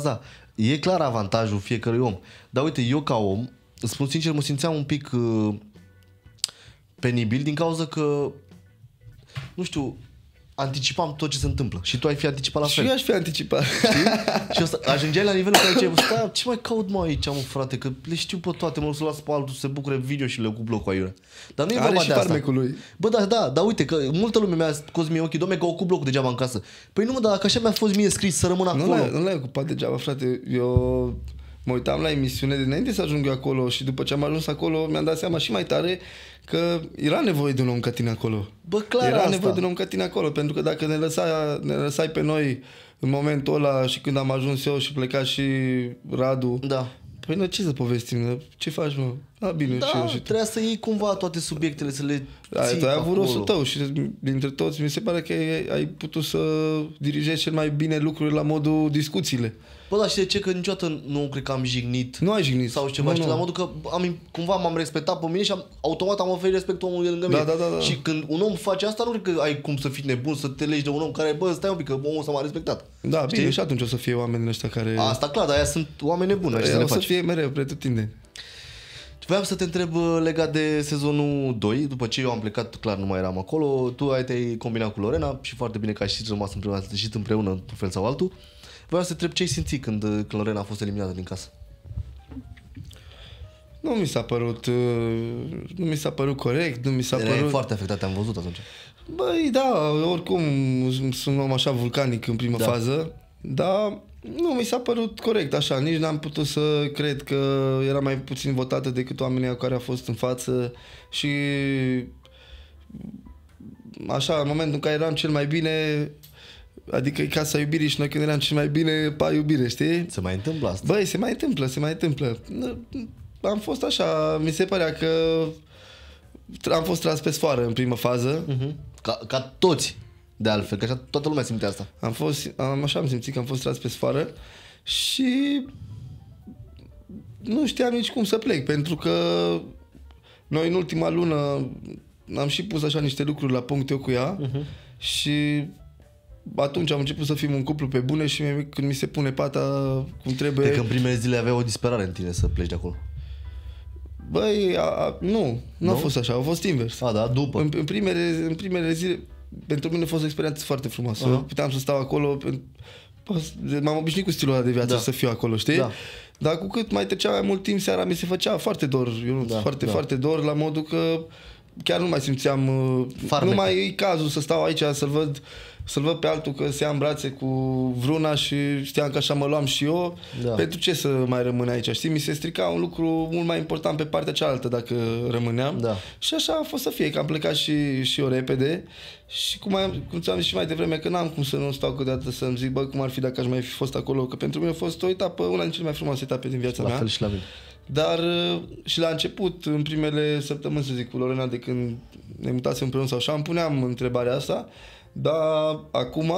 E clar avantajul fiecărui om. Dar uite, eu ca om, îți spun sincer, mă simțeam un pic uh, penibil din cauza că, nu știu, anticipam tot ce se întâmplă. Și tu ai fi anticipat la fel. Și eu aș fi anticipat. Știi? Și asta, ajungeai la nivelul în care ziceai, stai, ce mai caut mă aici, mă, frate, că le știu pe toate, mă să las pe altul să se bucure video și le cu blocul aiurea. Dar nu e Are vorba și de asta. farmecul lui. Bă, da, da, dar uite că multă lume mi-a scos mie ochii, dom'le, că au cu blocul degeaba în casă. Păi nu mă, dar că așa mi-a fost mie scris să rămân acolo. Nu l-ai, nu l-ai ocupat degeaba, frate. Eu mă uitam la emisiune de înainte să ajung eu acolo și după ce am ajuns acolo mi-am dat seama și mai tare că era nevoie de un om ca tine acolo. Bă, clar Era asta. nevoie de un om ca tine acolo, pentru că dacă ne lăsai, ne lăsai pe noi în momentul ăla și când am ajuns eu și pleca și Radu, Da. păi noi ce să povestim? Ce faci, mă? A, bine, Da, și eu și tu. trebuia să iei cumva toate subiectele, să le Da, ții tu ai avut acolo. rostul tău și dintre toți mi se pare că ai, ai putut să dirigezi cel mai bine lucrurile la modul discuțiile. Bă, dar știi de ce? Că niciodată nu cred că am jignit. Nu ai jignit. Sau ceva, Nu, știi, nu. la modul că am, cumva m-am respectat pe mine și am, automat am oferit respectul omului de lângă Da, mine. da, da, da. Și când un om face asta, nu cred că ai cum să fii nebun, să te legi de un om care, bă, stai un pic, că omul ăsta m-a respectat. Da, bine, Știi? și atunci o să fie oamenii ăștia care... Asta clar, dar aia sunt oameni nebuni, așa să Aia le o să faci. fie mereu pretutindeni. Voiam să te întreb uh, legat de sezonul doi, după ce eu am plecat, clar nu mai eram acolo, tu ai te-ai combinat cu Lorena și foarte bine că ai și rămas împreună, ați ieșit împreună într-un fel sau altul. Voiam să te întreb ce ai simțit când, uh, când Lorena a fost eliminată din casă. Nu mi s-a părut... uh, Nu mi s-a părut corect, nu mi s-a Erai părut... foarte afectat, te-am văzut atunci. Băi, da, oricum sunt un om așa vulcanic în prima Da. fază, dar nu mi s-a părut corect așa, nici n-am putut să cred că era mai puțin votată decât oamenii care au fost în față și așa, în momentul în care eram cel mai bine, adică e Casa Iubirii și noi când eram cel mai bine, pa iubire, știi? Se mai întâmplă asta. Băi, se mai întâmplă, se mai întâmplă. Am fost așa, mi se părea că am fost tras pe sfoară în prima fază. Uh-huh. Ca, ca toți, de altfel, că așa toată lumea simte asta. Am fost, am, așa am simțit că am fost tras pe sfoară și nu știam nici cum să plec, pentru că noi în ultima lună am și pus așa niște lucruri la punct eu cu ea uh-huh. și atunci am început să fim un cuplu pe bune și mie, când mi se pune pata cum trebuie... Cred că în primele zile avea o disperare în tine să pleci de acolo. Băi, a, a, nu, nu, Nu? a fost așa, a fost invers. A, da, după. În, în, primele, în primele zile, pentru mine a fost o experiență foarte frumoasă. Aha. Puteam să stau acolo, pen- m-am obișnuit cu stilul ăla de viață Da. să fiu acolo, știi? Da. Dar cu cât mai trecea mai mult timp, seara mi se făcea foarte dor, eu, Da, foarte, da. foarte dor, la modul că chiar nu mai simțeam, uh, Farmec. nu mai e cazul să stau aici să-l văd, să-l văd pe altul că se ia în brațe cu vreuna și știam că așa mă luam și eu. Da. Pentru ce să mai rămân aici, știi? Mi se strica un lucru mult mai important pe partea cealaltă dacă rămâneam. Da. Și așa a fost să fie, că am plecat și, și eu repede și cum, am, cum ți-am zis și mai devreme, că n-am cum să nu stau câteodată să-mi zic, bă, cum ar fi dacă aș mai fi fost acolo, că pentru mine a fost o etapă, una din cele mai frumoase etape din viața La mea. fel și la mine. Dar uh, și la început, în primele săptămâni, să zic, cu Lorena, de când ne mutasem împreună sau așa, îmi puneam întrebarea asta, dar acum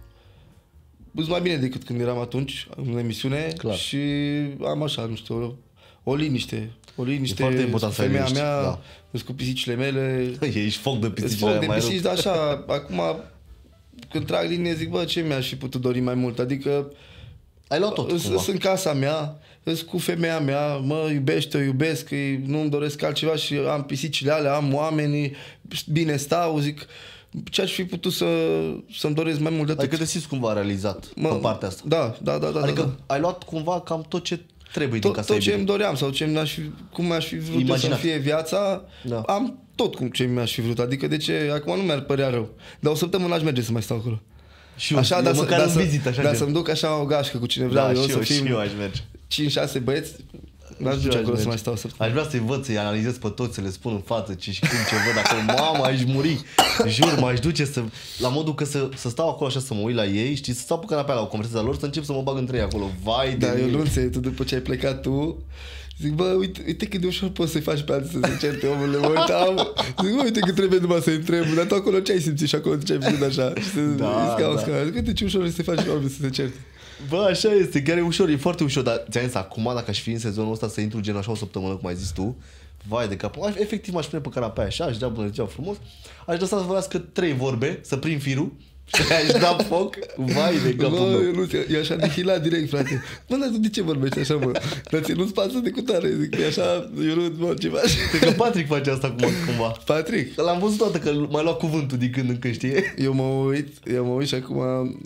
sunt mai bine decât când eram atunci în emisiune. Clar. Și am așa, nu știu, o, o liniște. O liniște, E foarte important să ai femeia liniște, mea, da. sunt cu pisicile mele. Ești foc de Îți pisicile foc de mai pisici, dar așa, acum când trag linie zic, bă, ce mi-aș fi putut dori mai mult? Adică Ai luat tot, cumva. sunt în casa mea, sunt cu femeia mea, mă iubește, o iubesc, îi- nu-mi doresc altceva și am pisicile alea, am oamenii, bine stau, zic, ce aș fi putut să, să-mi doresc mai mult de atât? Adică te simți cumva realizat Mă, pe partea asta. Da, da, da, da. Adică da, da. ai luat cumva cam tot ce trebuie din Tot, casa tot ce iubirii. îmi doream sau ce mi-aș fi, cum mi-aș fi vrut eu să Imaginat. fie viața, Da. am tot cum ce mi-aș fi vrut. Adică de ce, acum nu mi-ar părea rău, dar o săptămână aș merge să mai stau acolo. Și eu, Așa, eu dar să, măcar dar în să, vizită, așa dar gen. să-mi duc așa o gașcă cu cine vreau Da, eu, și să eu, și fim eu aș merge. cinci șase băieți, n-aș Și duce eu aș acolo să merge. mai stau o săptămână. Aș vrea să-i văd, să-i analizez pe toți, să le spun în față ce și cum ce văd acolo. Mamă, aș muri. Jur, m-aș duce să, la modul că să, să stau acolo așa, să mă uit la ei, știi, să stau pe canapea la o conversație lor, să încep să mă bag între ei acolo. Vai de Da, eu mine. nu înțeleg, tu după ce ai plecat tu, zic, bă, uite, uite cât de ușor poți să-i faci pe alții să se certe, omule, mă uitam, zic, bă, uite cât trebuie numai să-i întreb, dar tu acolo ce ai simțit și acolo ce ai făcut așa? Și să Da, scaun, da. scaun. Zic, uite ce ușor e să-i faci pe oameni să se certe. Bă, așa este, chiar e ușor, e foarte ușor, dar ți-am zis, acum dacă aș fi în sezonul ăsta să intru gen așa o săptămână, cum ai zis tu, vai de cap, aș, efectiv m-aș pune pe canapea așa, aș dea bună ziua frumos, aș lăsa să vorbească trei vorbe, să prind firul, Ai dat foc? Vai de capul No, meu. eu nu, e așa nihilat direct, frate. Mă, dar tu de ce vorbești așa, mă? Dar ți nu-ți pasă de cutare. Zic, e așa, eu nu mă, ceva. Cred că Patrick face asta cum, cumva. Patrick, L-am văzut toată că mai lua cuvântul din când în când, știi? eu mă uit, eu mă uit și acum...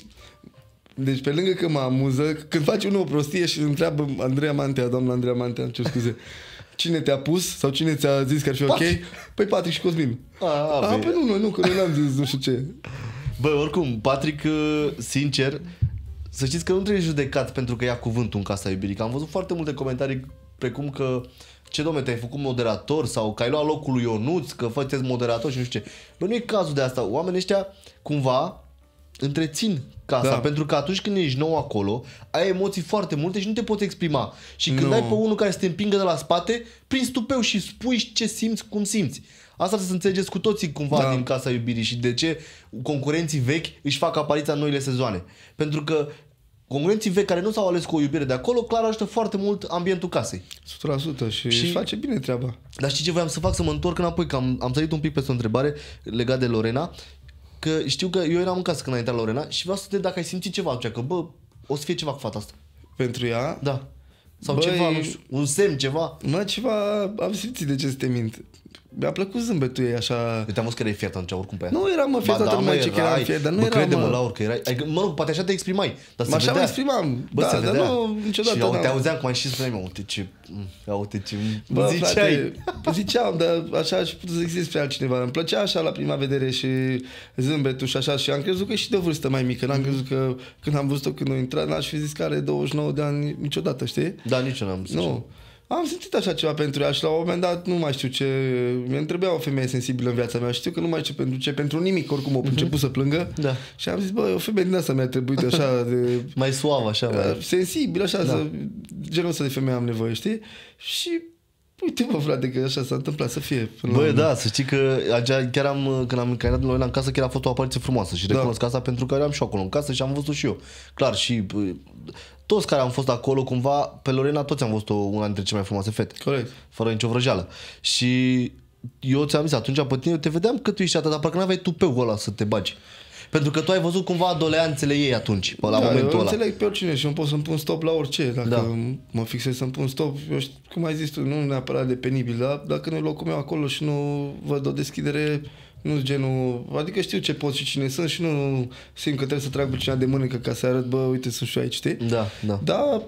Deci pe lângă că mă amuză, când faci unul o prostie și îl întreabă Andreea Mantea, doamna Andreea Mantea, ce scuze, cine te-a pus sau cine ți-a zis că ar fi ok? Patrick. Păi Patrick și Cosmin. A, A, a, păi nu, noi nu, că noi n-am zis nu știu ce. Bă, oricum, Patrick, sincer, să știți că nu trebuie judecat pentru că ia cuvântul în Casa Iubirii. Că am văzut foarte multe comentarii precum că ce domne, te-ai făcut moderator sau că ai luat locul lui Ionuț, că faceți moderator și nu știu ce. Bă, nu e cazul de asta. Oamenii ăștia, cumva, întrețin casa, Da. pentru că atunci când ești nou acolo, ai emoții foarte multe și nu te poți exprima. Și când Nu. ai pe unul care să te împingă de la spate, prinzi tupeu și spui ce simți, cum simți. Asta trebuie să înțelegeți cu toții cumva Da. din Casa Iubirii și de ce concurenții vechi își fac apariția în noile sezoane. Pentru că concurenții vechi care nu s-au ales cu o iubire de acolo, clar ajută foarte mult ambientul casei. o sută la sută și, Și- și face bine treaba. Dar știi ce voiam să fac? Să mă întorc înapoi, că am, am sărit un pic peste o întrebare legat de Lorena, că știu că eu eram în casă când a intrat Lorena și vreau să te dacă ai simțit ceva atunci, că bă, o să fie ceva cu fata asta. Pentru ea, Da. Sau Băi- ceva, nu știu, un semn, ceva. mă, ceva am simțit de ce să te mint. Mi-a plăcut zâmbetul ei așa. Eu te-am văzut că erai fiert atunci, oricum pe ea. Nu eram mă fiert, Ba toată da, lumea mă, ce că eram erai. fiert, dar nu Bă, eram, crede-mă, mă. Laur, că erai. Adică, mă rog, poate așa te exprimai, dar se Așa mă vedea. exprimam, Bă, da, se dar vedea. nu, niciodată Și au, n-am. te auzeam cum ai și spuneai, mă, uite ce, mh, uite ce Bă, ziceai. frate, ziceam, dar așa aș putea să zic despre altcineva. Îmi plăcea așa la prima vedere și zâmbetul și așa și am crezut că e și de vârstă mai mică. N-am crezut că când am văzut-o când a intrat, n-aș fi zis că are douăzeci și nouă de ani niciodată, știi? Da, nici eu n-am zis așa. Nu. Am simțit așa ceva pentru ea și la un moment dat nu mai știu ce... Mi-e trebuia o femeie sensibilă în viața mea. Știu că nu mai știu pentru ce, pentru nimic. Oricum au început să plângă. Da. Și am zis, bă, o femeie din asta mi-a trebuit așa de... Mai suav, așa, mai... sensibil, așa, Da. să, genul ăsta de femeie am nevoie, știi? Și uite, mă, frate, că așa s-a întâmplat să fie. până la Băi, urmă. da, să știi că agea, chiar am, când am intrat noi la în casă, chiar a fost o apariție frumoasă și recunosc Da. asta pentru că eram și eu acolo în casă și am văzut și eu. Clar, și bă, toți care am fost acolo, cumva, pe Lorena toți am văzut-o una dintre cele mai frumoase fete. Corect. Fără nicio vrăjeală. Și eu ți-am zis, atunci pe tine, eu te vedeam că tu ești atât, dar parcă n-aveai tupeul ăla să te bagi. Pentru că tu ai văzut cumva doleanțele ei atunci, pe la da, momentul eu ăla. înțeleg pe oricine și eu pot să-mi pun stop la orice. Dacă Da. mă fixez să-mi pun stop, eu știu, cum ai zis tu, nu neapărat de penibil, dar dacă nu e locul meu acolo și nu văd o deschidere, nu genul... Adică știu ce pot și cine sunt și nu simt că trebuie să trag pe cineva de mânecă ca să arăt, bă, uite, sunt și eu aici, știi? Da, da. Da,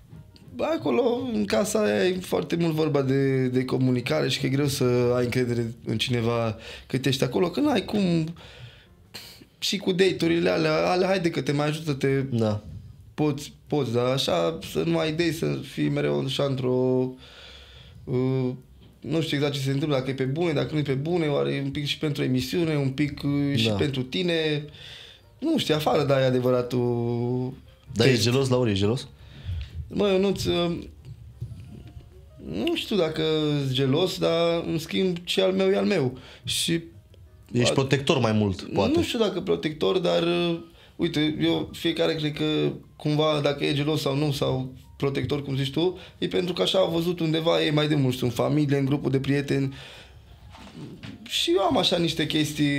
acolo, în casa aia, e foarte mult vorba de, de comunicare și că e greu să ai încredere în cineva cât ești acolo, că n-ai cum... Și cu date-urile alea, alea, haide că te mai ajută, te Da. poți, poți, dar așa să nu ai idei, să fii mereu așa într-o... Uh, nu știu exact ce se întâmplă, dacă e pe bune, dacă nu e pe bune, oare e un pic și pentru emisiune, un pic uh, și Da. pentru tine. Nu știu, afară, dar e adevăratul... Dar test. e gelos, Laura, e gelos? Mă, eu nu-ți... uh, Nu știu dacă sunt gelos, dar în schimb ce al meu e al meu. Și Ești protector mai mult, poate. nu știu dacă protector, dar uh, uite, eu fiecare cred că cumva dacă e gelos sau nu, sau protector, cum zici tu, e pentru că așa au văzut undeva ei mai de mult, în familie, în grupul de prieteni. Și eu am așa niște chestii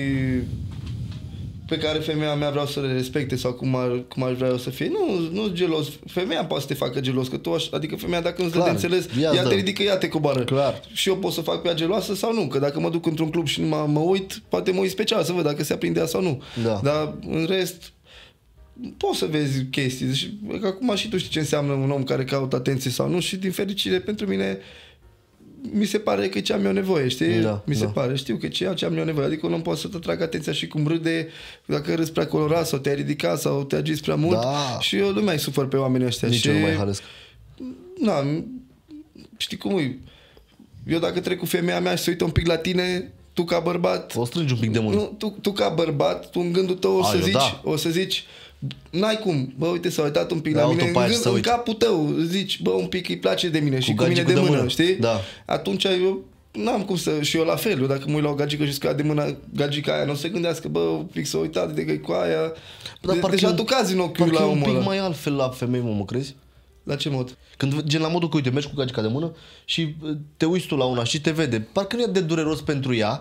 pe care femeia mea vreau să le respecte sau cum, ar, cum aș vrea eu să fie. Nu, nu gelos. Femeia poate să te facă gelos, că tu aș, adică femeia dacă nu-ți dă de Clar, înțeles, ea ea dă. te ridică, ea te coboară. Clar. Și eu pot să fac pe ea geloasă sau nu, că dacă mă duc într-un club și nu mă, mă uit, poate mă uit special să văd dacă se aprinde ea sau nu. Da. Dar în rest, poți să vezi chestii. Deci, că acum și tu știi ce înseamnă un om care caută atenție sau nu și din fericire pentru mine mi se pare că ce am eu nevoie, știi? Da, mi se da. pare, știu că ceea ce am eu nevoie. Adică un om poate să te tragă atenția și cum râde, dacă râzi prea colorat sau te-ai ridicat sau te-ai agis prea mult. Da. Și eu nu mai sufăr pe oamenii ăștia. Nici și... eu nu mai halesc. Na, știi cum e? Eu dacă trec cu femeia mea și se uită un pic la tine, tu ca bărbat... O strângi un pic de mână. Nu, tu, tu ca bărbat, tu în gândul tău o A, să eu zici, da. o să zici, n-ai cum, bă, uite, s-a uitat un pic La la mine, în, autopași gând, să în uiți. capul tău zici, bă, un pic îi place de mine și Cu cu mine de gagicul mână, de mână, știi? da. Atunci eu n-am cum să, și eu la fel, eu dacă mă uit la o gagică și scade de mână, gagica aia nu o să gândească, bă, un pic s-a uitat de că cu aia, Dar de, parcă deja e un- tu cazi în ochiul Parcă la e un omul pic ăla. mai altfel la femei, mă, mă crezi? La ce mod? Când, gen la modul că, uite, mergi cu gagica de mână și uh, te uiți tu la una și te vede. Parcă nu e de dureros pentru ea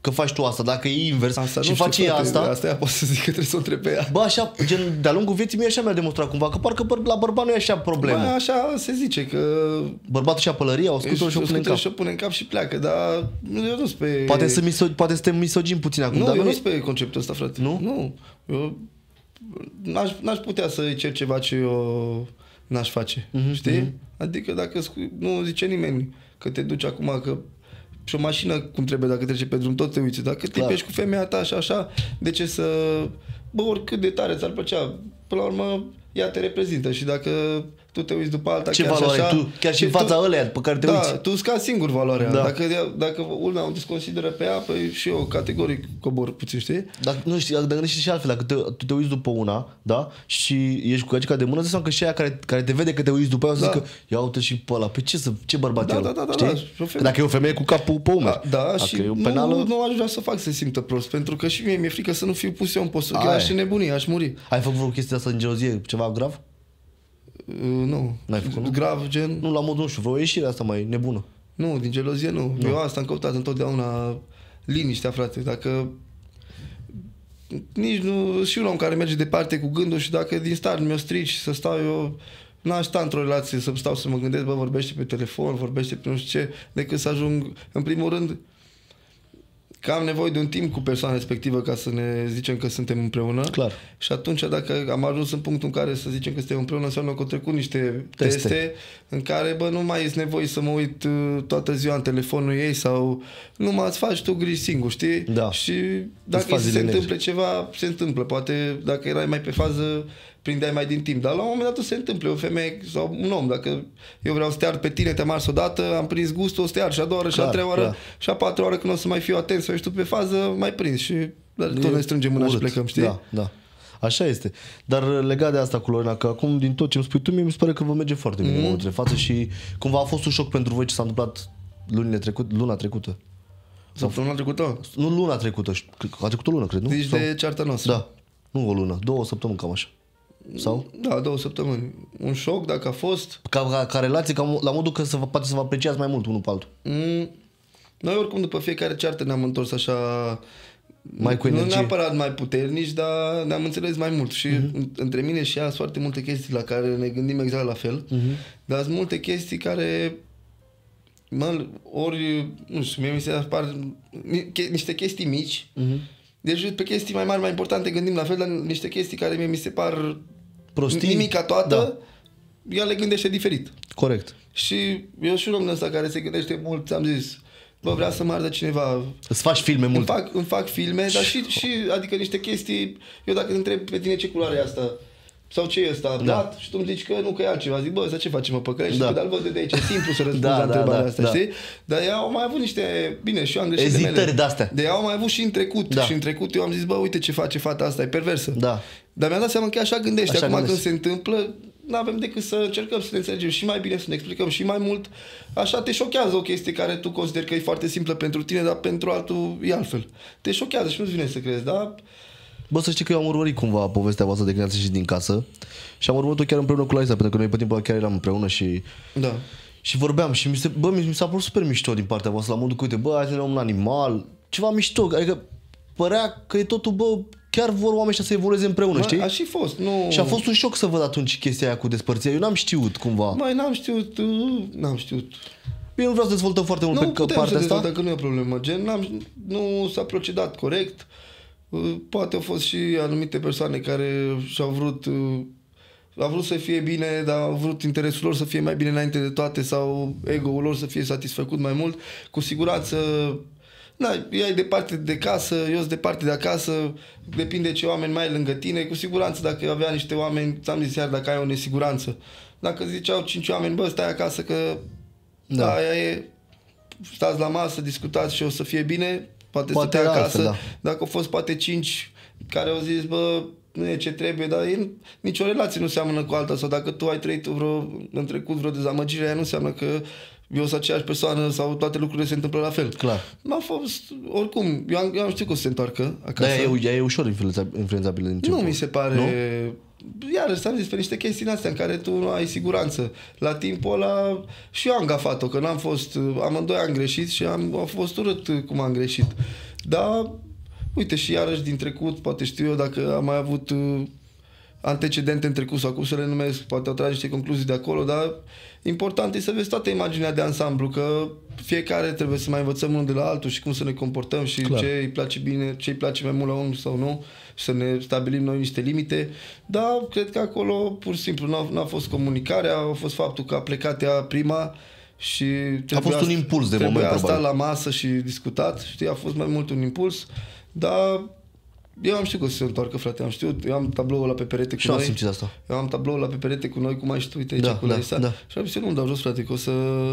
că faci tu asta, dacă e invers asta și nu faci știu, ea frate, asta... Asta ea pot să zic că trebuie să o întreb pe ea. Bă, așa, gen, de-a lungul vieții mie așa mi-a demonstrat cumva, că parcă băr- la bărbat nu e așa problemă. Bă, așa se zice că... Bărbatul și-a pălăria, o scutură și o pune în cap. Și o pune în cap și pleacă, dar eu nu sunt pe... Poate, să miso- poate suntem misogini puțin acum, Nu, dar eu nu nu e... sunt pe conceptul ăsta, frate. Nu? Nu. Eu n-aș, n-aș putea să cer ceva ce eu n-aș face, Mhm, știi? mhm. Adică dacă scu- nu zice nimeni că te duci acum, că și o mașină cum trebuie dacă trece pe drum, tot te uiți. Dacă te Clar. pești cu femeia ta și așa, de ce să... Bă, oricât de tare ți-ar plăcea, până la urmă, ea te reprezintă și dacă tu te uiți după alta, Ce chiar valoare și așa, tu, chiar și în tu- fața ălea pe care te da, uiți. tu scazi singur valoarea. Da. Dacă, dacă ulmea o desconsideră pe ea, păi și eu categoric cobor puțin, știi? Dar nu știi, dacă gândești și altfel, dacă te, tu te uiți după una, da, și ești cu gagica de mână, îți dai seama că și aia care, care te vede că te uiți după ea o să Da. zică, ia uite și pe ăla, pe ce, să, ce bărbat Da, e ăla, da, da, da, știi? da, și o femeie- Că dacă e o femeie cu capul pe umeri, Da, da dacă și e o nu, penală, nu aș vrea să fac să se simtă prost, pentru că și mie mi-e frică să nu fiu pus eu în postul, că Aia aș e. nebuni, aș muri. ai făcut vreo chestie asta în gelozie, ceva grav? Uh, nu. N-ai făcut, nu? Grav, gen... Nu, la modul, nu știu, vreo ieșire asta mai nebună. Nu, din gelozie nu. nu. Eu asta am căutat întotdeauna liniștea, frate. Dacă nici nu... Și un om care merge departe cu gândul și dacă din start mi-o strici să stau eu... N-aș sta într-o relație să stau să mă gândesc, bă, vorbește pe telefon, vorbește pe nu știu ce, decât să ajung, în primul rând, că am nevoie de un timp cu persoana respectivă ca să ne zicem că suntem împreună. Clar. Și atunci, dacă am ajuns în punctul în care să zicem că suntem împreună, înseamnă că au trecut niște teste, Teste. teste în care, bă, nu mai ești nevoie să mă uit uh, toată ziua în telefonul ei sau nu mă îți faci tu griji singur, știi? Da. Și dacă faci se zile întâmple negre. ceva, se întâmplă. Poate dacă erai mai pe fază, prindeai mai din timp. Dar la un moment dat se întâmplă. O femeie sau un om, dacă eu vreau să te ard pe tine, te-am ars odată, am prins gustul, o să te ard și a doua oară, și a Clar, treia oară, clar. și a patra oară când o să mai fiu atent sau ești tu pe fază, mai prins și dar tot ne strângem mâna și Urât. plecăm, știi? Da, da. Așa este. Dar legat de asta cu Lorena, că acum din tot ce îmi spui tu, mie mi se pare că vă merge foarte bine mm-hmm. în momentul de față și cumva a fost un șoc pentru voi ce s-a întâmplat lunile trecut, luna trecută. Săptămâna trecută? Nu luna trecută, a trecut o lună, cred, nu? Deci Sau... de cearta noastră. Da, nu o lună, două săptămâni cam așa. Sau? Da, două săptămâni. Un șoc, dacă a fost... Ca, ca, ca relație, ca, la modul că să vă, poate să vă apreciați mai mult unul pe altul. Mm, noi oricum după fiecare ceartă ne-am întors așa... Mai cu Nu energie. neapărat mai puternici, dar ne-am înțeles mai mult. Și uh-huh. între mine și ea sunt foarte multe chestii la care ne gândim exact la fel. Uh-huh. Dar sunt multe chestii care... Mă, ori, nu știu, mie mi se par niște chestii mici. Uh-huh. Deci pe chestii mai mari, mai importante gândim la fel, dar niște chestii care mie mi se par Prostii. nimica toată, Da. ea le gândește diferit. Corect. Și eu și un om ăsta care se gândește mult, ți-am zis, bă, vrea să mă ardă cineva. Îți faci filme Îmi mult. fac, îmi fac filme, dar și, și, adică niște chestii, eu dacă te întreb pe tine ce culoare e asta, sau ce e ăsta, Da. blat, și tu îmi zici că nu, că e altceva. Zic, bă, ăsta ce facem, mă, păcălești? Da. Da. Dar îl văd de aici, e simplu să răspunzi Da, la da, întrebarea da, asta, da. știi? Dar ea au mai avut niște, bine, și eu am greșit de Ezitări mele. de-astea. De ea au mai avut și în trecut. Da. Și în trecut eu am zis, bă, uite ce face fata asta, e perversă. Da. Dar mi-am dat seama că așa gândește. Așa Acum gândește. când se întâmplă, nu avem decât să încercăm să ne înțelegem și mai bine, să ne explicăm și mai mult. Așa te șochează o chestie care tu consideri că e foarte simplă pentru tine, dar pentru altul e altfel. Te șochează și nu-ți vine să crezi, da? Bă, să știi că eu am urmărit cumva povestea voastră de când ați ieșit din casă și am urmărit-o chiar împreună cu Larisa, pentru că noi pe timpul ăla chiar eram împreună și, Da. și vorbeam și mi se, bă, mi, mi s-a părut super mișto din partea voastră, la modul că, uite, bă, hai să ne luăm un animal, ceva mișto, adică părea că e totul, bă, chiar vor oamenii ăștia să evolueze împreună, Mă, știi? a și fost, nu... Și a fost un șoc să văd atunci chestia aia cu despărțirea, eu n-am știut cumva. Mai n-am știut, uh, n-am știut. Eu nu vreau să dezvoltăm foarte mult Nu pe putem partea să asta. dezvoltăm, că nu e o problemă. Gen, n-am, nu s-a procedat corect. Uh, Poate au fost și anumite persoane care și-au vrut... uh, Au vrut să fie bine, dar au vrut interesul lor să fie mai bine înainte de toate sau ego-ul lor să fie satisfăcut mai mult. Cu siguranță... Da, ea e departe de casă, eu sunt departe de acasă, depinde ce oameni mai ai lângă tine. Cu siguranță dacă avea niște oameni, ți-am zis iar dacă ai o nesiguranță. Dacă ziceau cinci oameni, bă, stai acasă că Da. da. aia e, stați la masă, discutați și o să fie bine, poate, Poate să stai acasă. altfel, da. Dacă au fost poate cinci care au zis, bă, nu e ce trebuie, dar e, nicio relație nu seamănă cu alta sau dacă tu ai trăit vreo, în trecut vreo dezamăgire, aia nu înseamnă că eu sunt aceeași persoană sau toate lucrurile se întâmplă la fel. Clar. M-a fost, oricum, eu am, eu am știut că o să se întoarcă acasă. Dar ea, ea e ușor influența- influențabilă din Nu ce mi se pare... Nu? Iarăși ți-am zis pe niște chestii astea în care tu nu ai siguranță. La timpul ăla și eu am gafat-o, că n-am fost... Amândoi am greșit și am, a fost urât cum am greșit. Dar, uite, și iarăși din trecut, poate știu eu dacă am mai avut uh, antecedente în trecut sau cum să le numesc, poate au tras niște concluzii de acolo, dar important e să vezi toată imaginea de ansamblu, că fiecare trebuie să mai învățăm unul de la altul și cum să ne comportăm și Clar. ce îi place bine, ce îi place mai mult la unul sau nu, și să ne stabilim noi niște limite. Dar cred că acolo pur și simplu n-a, n-a fost comunicarea, a fost faptul că a plecat ea prima și A fost un impuls de moment, asta probabil. la masă și discutat, știi, a fost mai mult un impuls, dar eu am știut că o să se întoarcă, frate, am știut, eu am tabloul ăla pe perete cu Și am noi. simțit asta. Eu am tabloul la pe perete cu noi, cum ai și tu, uite aici, Da, cu da, Larisa. da. Și am zis, eu nu-mi dau jos, frate, că o să,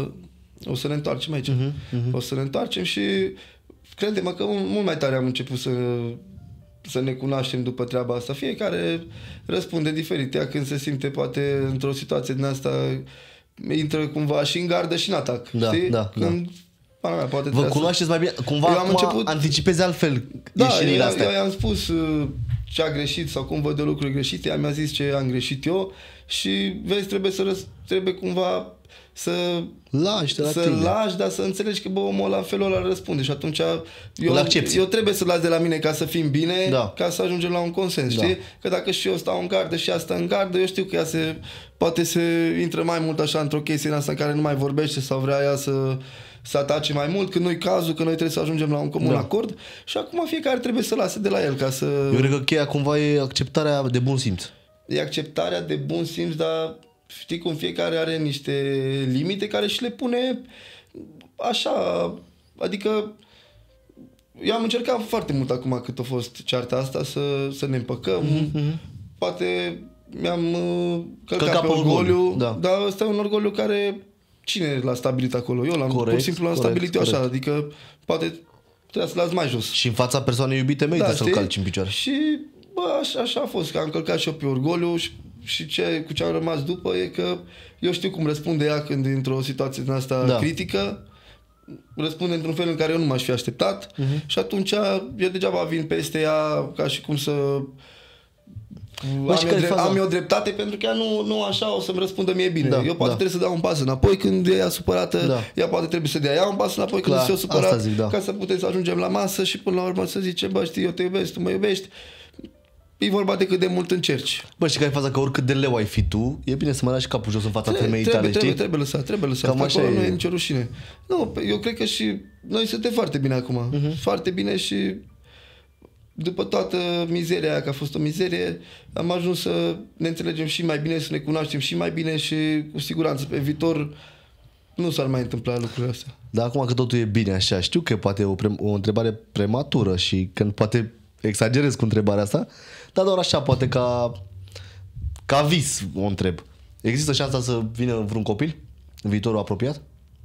o să ne întoarcem aici. Uh-huh, uh-huh. O să ne întoarcem și crede-mă că mult mai tare am început să, să ne cunoaștem după treaba asta. Fiecare răspunde diferit. Ea când se simte, poate, într-o situație din asta, intră cumva și în gardă și în atac. Da, știi? da, când, da. Mea, poate Vă cunoașteți mai bine? Cumva Eu am acum început- anticipezi altfel Da, ieșirile eu, astea. eu i-am spus uh, ce a greșit sau cum văd de lucruri greșite, ea mi-a zis ce am greșit eu și vezi, trebuie să răs, trebuie cumva să Lași de la să tine. lași, dar să înțelegi că bă, omul ăla în felul ăla răspunde și atunci eu, Îl accepți. eu trebuie să las de la mine ca să fim bine, Da. ca să ajungem la un consens, Da. știi? Că dacă și eu stau în gardă și ea stă în gardă, eu știu că ea se, poate se intră mai mult așa într-o chestie în asta în care nu mai vorbește sau vrea ea să să atace mai mult, când nu-i cazul, că noi trebuie să ajungem la un comun Da. acord și acum fiecare trebuie să lase de la el ca să... Eu cred că cheia cumva e acceptarea de bun simț. E acceptarea de bun simț, dar știi cum fiecare are niște limite care și le pune așa, adică eu am încercat foarte mult acum cât a fost cearta asta să, să ne împăcăm, mm-hmm. poate mi-am uh, călcat, Călcat pe pe orgoliu, orgoliu, da. dar ăsta e un orgoliu care cine l-a stabilit acolo? Eu l-am, Corect, pur și simplu l-am corect, stabilit eu așa, corect. adică poate trebuie să las mai jos. Și în fața persoanei iubite merită să-l știi? calci în picioare. Și bă, așa, așa a fost, că am călcat și eu pe orgoliu și, și ce, cu ce am rămas după e că eu știu cum răspunde ea când e într-o situație din asta Da. critică, răspunde într-un fel în care eu nu m-aș fi așteptat Mhm. și atunci eu degeaba vin peste ea ca și cum să Bă, și am, eu care-i drept, faza? am eu dreptate pentru că ea nu, nu așa o să-mi răspundă mie bine. Da, eu poate da. trebuie să dau un pas înapoi când e ea supărată, Da. ea poate trebuie să dea ea un pas înapoi Clar, când se eu supărat, asta zic, da. ca să putem să ajungem la masă și până la urmă să zice, bă, știi, eu te iubesc, tu mă iubești. E vorba de cât de mult încerci. Bă, și care e faza că oricât de leu ai fi tu, e bine să mă lași capul jos în fața Trebuie, femeii trebuie, tale, trebuie, știi? trebuie lăsat, trebuie lăsat. Cam Că așa acolo e. nu e nicio rușine. Nu, eu cred că și noi suntem foarte bine acum. Mhm. Foarte bine și după toată mizeria aia, că a fost o mizerie, am ajuns să ne înțelegem și mai bine, să ne cunoaștem și mai bine și cu siguranță pe viitor nu s-ar mai întâmpla lucrurile astea. Dar acum că totul e bine așa, știu că poate e o, pre- o întrebare prematură și când poate exagerez cu întrebarea asta, dar doar așa, poate ca, ca vis o întreb. Există șansa să vină vreun copil în viitorul apropiat?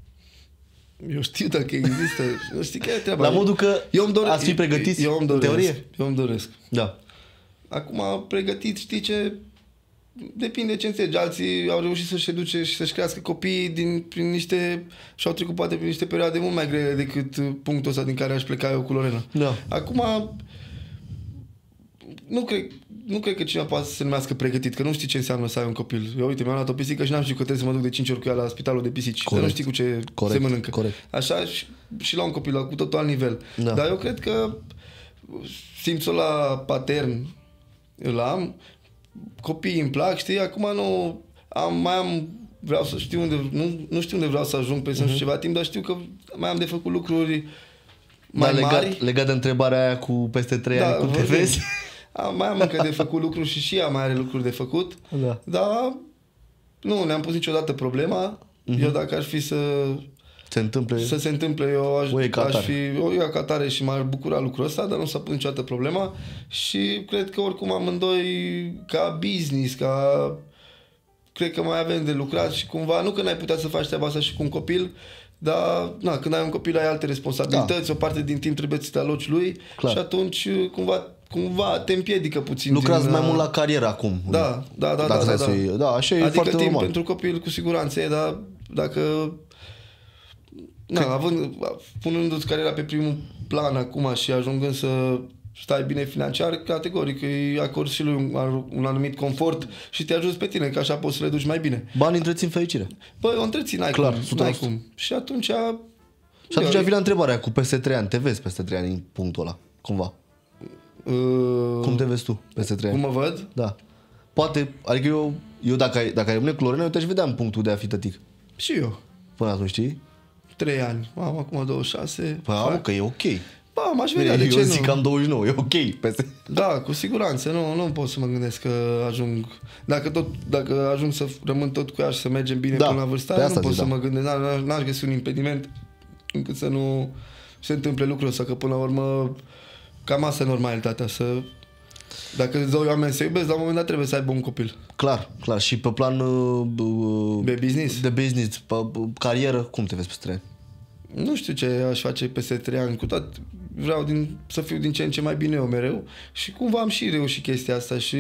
Eu știu dacă există, nu știi că e treaba. La modul că eu îmi doresc, ați fi pregătiți eu îmi în doresc, teorie? Eu îmi doresc. Da. Acum, pregătit, știi ce? Depinde ce înțelegi. Alții au reușit să-și educe și să-și crească copiii din, prin niște... și-au trecut poate prin niște perioade mult mai grele decât punctul ăsta din care aș pleca eu cu Lorena. Da. Acum, nu cred, nu cred că cineva poate să se numească pregătit, că nu știi ce înseamnă să ai un copil. Eu, uite, mi-am luat o pisică și n-am știut că trebuie să mă duc de cinci ori cu ea la spitalul de pisici. Corect. Că nu știi cu ce Corect. se mănâncă. Corect. Așa și, și la un copil, la cu totul alt nivel. Da. Dar eu cred că simțul la patern îl am, copiii îmi plac, știi, acum nu am, mai am, vreau să știu unde, nu, nu știu unde vreau să ajung pe să uh-huh. ceva timp, dar știu că mai am de făcut lucruri mai Dar mari. legat, legat de întrebarea aia cu peste trei ani, cum te vorbim. vezi? Am, mai am încă de făcut lucruri și și ea mai are lucruri de făcut, Da. dar nu ne-am pus niciodată problema. Uh-huh. Eu dacă ar fi să Se întâmplă... să se întâmple, eu aș, O iei ca aș atare. fi o ia ca tare și m-ar bucura lucrul ăsta, dar nu s-a pus niciodată problema și cred că oricum amândoi ca business, ca cred că mai avem de lucrat și cumva, nu că n-ai putea să faci treaba asta și cu un copil, dar na, când ai un copil ai alte responsabilități, da. O parte din timp trebuie să te aloci lui. Clar. Și atunci cumva, cumva te împiedică puțin. Lucrați din, mai mult la carieră acum. Da, da, da, Dacă da, da, să da. iei- da, așa e adică foarte timp normal. pentru copil cu siguranță e, dar dacă na, având, punându-ți cariera pe primul plan acum și ajungând să stai bine financiar, categoric îi acorzi și lui un, un anumit confort și te ajuți pe tine, că așa poți să le duci mai bine. Banii întrețin fericire. Păi o întreții, n-ai Clar, cum, o sută la n-ai sută. cum. Și atunci Și atunci vine întrebarea cu peste trei ani. Te vezi peste trei ani în punctul ăla, cumva? Uh, Cum te vezi tu peste trei ani? Cum mă văd? Da. Poate, adică eu, eu dacă, ai, dacă ai rămâne cu Lorena, eu te-aș vedea în punctul de a fi tătic. Și eu. Până atunci, știi? Trei ani. Am acum douăzeci și șase. Păi, am, că e ok. Ba, m-aș vedea, Bine, de ce eu nu? zic că am douăzeci și nouă, e ok. Peste... Da, cu siguranță. Nu, nu pot să mă gândesc că ajung... Dacă, tot, dacă ajung să rămân tot cu ea și să mergem bine Da, până la vârsta pe aia, asta nu pot zic, să da. mă gândesc. N- N-aș găsi un impediment încât să nu se întâmple lucrul ăsta. Că până la urmă, cam asta e normalitatea. Să... Dacă doi oameni se iubesc, la un moment dat trebuie să aibă un copil. Clar, clar. Și pe plan uh, uh, De business? de business, pe uh, carieră, cum te vezi peste trei ani? Nu știu ce aș face peste trei ani, cu tot vreau din, să fiu din ce în ce mai bine eu mereu și cumva am și reușit chestia asta și,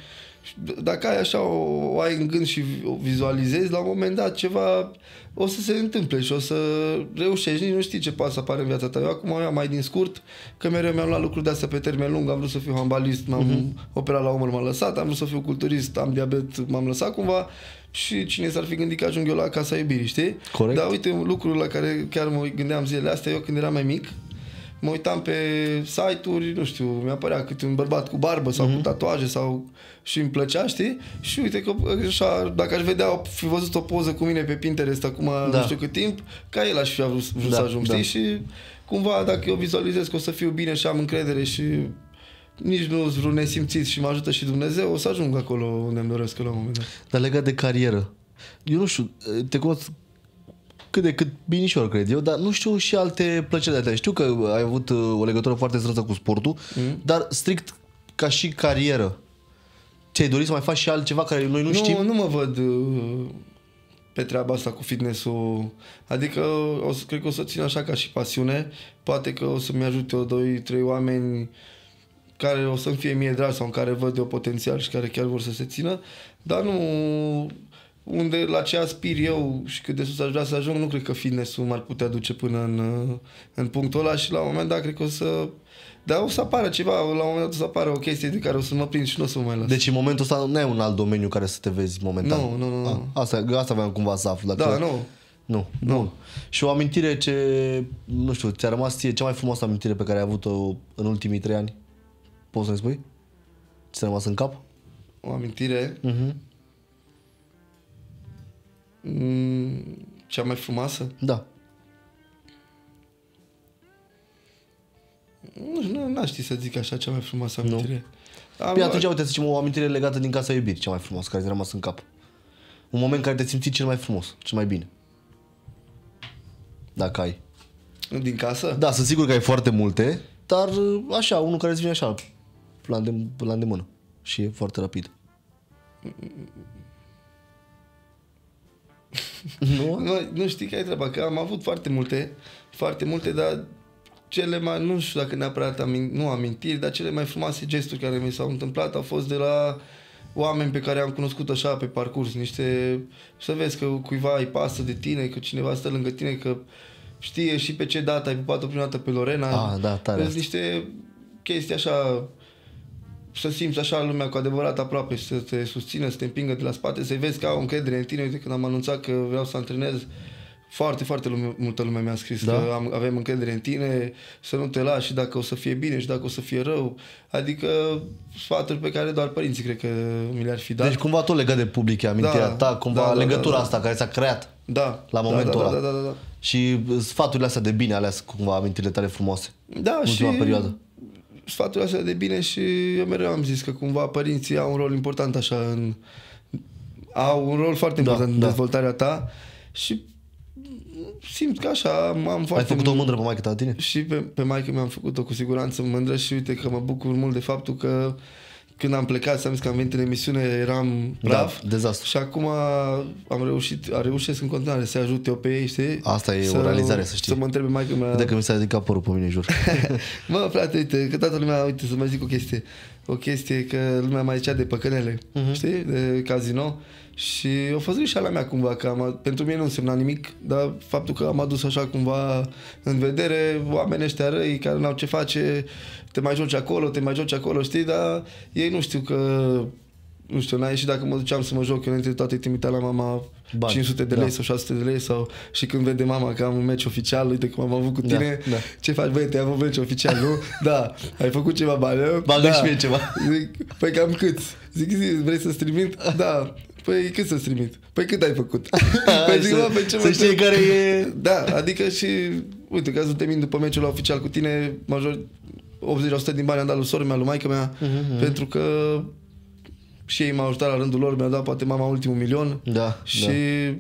și dacă ai așa o, o ai în gând și o vizualizezi, la un moment dat ceva o să se întâmple și o să reușești, nici nu știi ce poate să apară în viața ta. Eu acum am mai din scurt, că mereu mi-am luat lucruri de-astea pe termen lung, am vrut să fiu handbalist, m-am uh-huh. operat la umăr, m-am lăsat, am vrut să fiu culturist, am diabet, m-am lăsat cumva. Și cine s-ar fi gândit că ajung eu la Casa Iubirii, știi? Corect. Dar uite, lucruri la care chiar mă gândeam zilele astea, eu când eram mai mic, mă uitam pe site-uri, nu știu, mi-apărea câte un bărbat cu barbă sau uh-huh. cu tatuaje sau... și îmi plăcea, știi? Și uite că așa, dacă aș vedea, fi văzut o poză cu mine pe Pinterest acum da. nu știu cât timp, ca el aș fi vrut, vrut da, să ajung, da. știi? Și cumva dacă eu vizualizez că o să fiu bine și am încredere și nici nu sunt vreun nesimțit și mă ajută și Dumnezeu, o să ajung acolo unde îmi doresc la un moment dat. Dar legat de carieră, eu nu știu, te cunosc cât de cât binișor, cred eu, dar nu știu și alte plăceri de tale. Știu că ai avut o legătură foarte strânsă cu sportul, mm. dar strict ca și carieră. Ți-ai dorit să mai faci și altceva care noi nu, nu știm? Nu mă văd uh, pe treaba asta cu fitness-ul. Adică o să, cred că o să țin așa ca și pasiune. Poate că o să-mi ajute o, doi, trei oameni care o să-mi fie mie dragi sau în care văd eu potențial și care chiar vor să se țină, dar nu unde, la ce aspir eu și cât de sus aș vrea să ajung, nu cred că fitness-ul m-ar putea duce până în, în punctul ăla și la un moment dat cred că o să... Dar o să apară ceva, la un moment dat o să apară o chestie de care o să mă prind și nu o să mă mai las. Deci în momentul ăsta nu ai un alt domeniu care să te vezi momentan? Nu, nu, nu. A, asta, asta aveam cumva să aflu. Dacă... Da, nu. Nu, nu. Bun. Și o amintire ce, nu știu, ți-a rămas ție cea mai frumoasă amintire pe care ai avut-o în ultimii trei ani? Poți să-mi spui? Ce ți-a rămas în cap? O amintire? Uh-huh. Mm, cea mai frumoasă? Da. Nu, n-aș ști să zic așa cea mai frumoasă amintire. Am... Păi atunci, uite, să zicem o amintire legată din Casa Iubirii, cea mai frumoasă, care ți-a rămas în cap. Un moment în care te simți cel mai frumos, cel mai bine. Dacă ai. Din casă? Da, sunt sigur că ai foarte multe, dar așa, unul care îți vine așa, la, îndem, la îndemână. Și e foarte rapid. Nu? nu? Nu știi că ai treaba, că am avut foarte multe, foarte multe, dar cele mai, nu știu dacă neapărat amin, nu amintiri, dar cele mai frumoase gesturi care mi s-au întâmplat au fost de la oameni pe care am cunoscut așa pe parcurs, niște, să vezi că cuiva îi pasă de tine, că cineva stă lângă tine, că știe și pe ce dată ai pupat-o prima dată pe Lorena. Ah, da, tare. Vezi niște chestii așa, să simți așa lumea cu adevărat aproape, să te susțină, să te împingă de la spate, să-i vezi că au încredere în tine. Uite, când am anunțat că vreau să antrenez, foarte, foarte lume, multă lume mi-a scris da? că am, avem încredere în tine, să nu te lași și dacă o să fie bine și dacă o să fie rău. Adică sfaturi pe care doar părinții cred că mi le-ar fi dat. Deci cumva tot legat de public e amintirea da, ta, cumva da, da, legătura da, da. asta care s-a creat da, la momentul da, ăla. da, da, da, da. Și sfaturile astea de bine ales cumva amintirile tale frumoase. Da, în ultima și perioadă. Sfaturile astea de bine și eu mereu am zis că cumva părinții au un rol important așa în... au un rol foarte important da, în da. dezvoltarea ta și simt că așa am, am foarte... Ai făcut-o mândră pe maică ta la tine? Și pe, pe maică mi-am făcut-o cu siguranță mândră și uite că mă bucur mult de faptul că când am plecat, să am zis că am venit în emisiune, eram praf. Da, dezastru. Și acum am reușit, a reușesc în continuare să ajut eu pe ei, știi? Asta e să, o realizare, să știi. Să mă întrebe maică mea... Uite că mi s-a ridicat părul pe mine, jur. Mă, frate, uite, că toată lumea, uite, să mai zic o chestie. O chestie că lumea mai zicea de păcănele, uh-huh. știi? De casino. Și a fost greșeala mea cumva, că am, pentru mine nu însemna nimic, dar faptul că am adus așa cumva în vedere oamenii ăștia răi care n-au ce face, te mai joci acolo, te mai joci acolo, știi? Dar ei nu știu că nu știu, n-ai și dacă mă duceam să mă joc, eu înainte de toate trimitea la mama bani, cinci sute de lei da. sau șase sute de lei sau și când vede mama că am un meci oficial, uite cum am avut cu tine, da, da. ce faci, băi, te-ai avut meci oficial, nu? Da, ai făcut ceva bani, bagă da. și mie ceva. Zic, păi cam cât? Zic, zi, vrei să-ți trimit? Da. Păi cât să-ți trimit? Păi cât ai făcut? Păi zic, să, pe ce să știi care e... Da, adică și, uite, ca să termin după meciul oficial cu tine, major optzeci la sută din bani am dat lui sora mea, lui maică mea, uh-huh. pentru că și ei m-au ajutat la rândul lor, mi-a dat poate mama ultimul milion da, și da.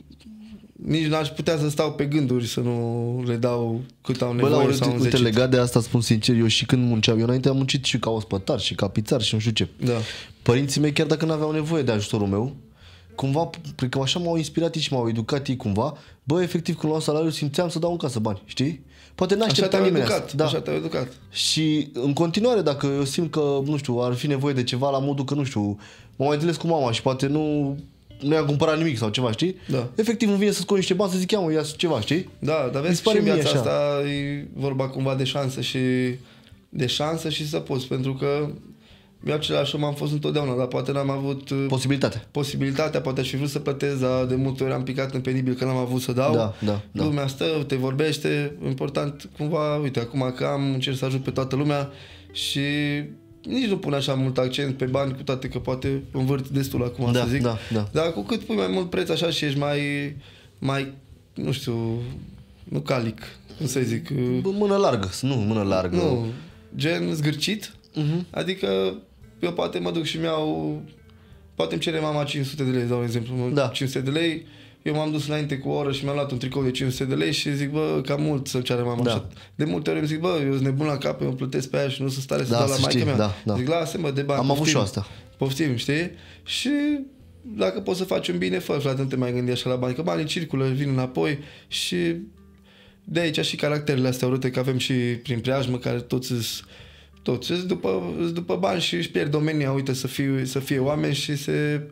nici n-aș putea să stau pe gânduri să nu le dau cât au nevoie. Bă, la, sau uite, legat de asta spun sincer, eu și când munceam, eu înainte am muncit și ca ospătar și ca pizzar și nu știu ce. Da. Părinții mei, chiar dacă nu aveau nevoie de ajutorul meu, cumva, cred că așa m-au inspirat ei și m-au educat ei cumva, bă, efectiv când luam salariul simțeam să dau în casă bani, știi? Poate n-așteptam nimeni educat, da. Așa te-au educat. Și în continuare, dacă eu simt că, nu știu, ar fi nevoie de ceva la modul că, nu știu, mă mai întâlnesc cu mama și poate nu, nu i-am cumpărat nimic sau ceva, știi? Da. Efectiv îmi vine să scot niște bani să zic, ia mă, ia ceva, știi? Da, dar vezi și în viața așa. Asta e vorba cumva de șansă și de șansă și să poți, pentru că eu același om am fost întotdeauna, dar poate n-am avut posibilitatea. Posibilitatea, poate aș fi vrut să plătesc, dar de multe ori am picat în penibil că n-am avut să dau. Da, da, da. Lumea stă, te vorbește, important cumva, uite, acum că am, încerc să ajut pe toată lumea și nici nu pun așa mult accent pe bani, cu toate că poate învârt destul acum, da, să zic. Da, da. Dar cu cât pui mai mult preț așa și ești mai, mai, nu știu, nu calic, cum să zic. Mână largă, nu, mână largă. Nu, gen zgârcit. Uh-huh. Adică eu poate mă duc și mi-au, poate îmi cere mama cinci sute de lei, dau un exemplu, da. cinci sute de lei, eu m-am dus înainte cu o oră și mi-am luat un tricou de cinci sute de lei și zic, bă, cam mult să-mi ceară mama da. Așa. De multe ori îmi zic, bă, eu sunt nebun la cap, eu îmi plătesc pe aia și nu sunt stare să da, dau la maică mea. Da, da. Zic, lasă-mă de bani. Am poftim, avut și asta. Poftim, știi? Și dacă poți să faci un bine, fă, frate, nu te mai gândi așa la bani, că banii circulă, vin înapoi și de aici și caracterele astea urâte, că avem și prin preajmă, care toți sunt toți îți după, după bani și își pierd domenia, uite, să fie, să fie oameni și se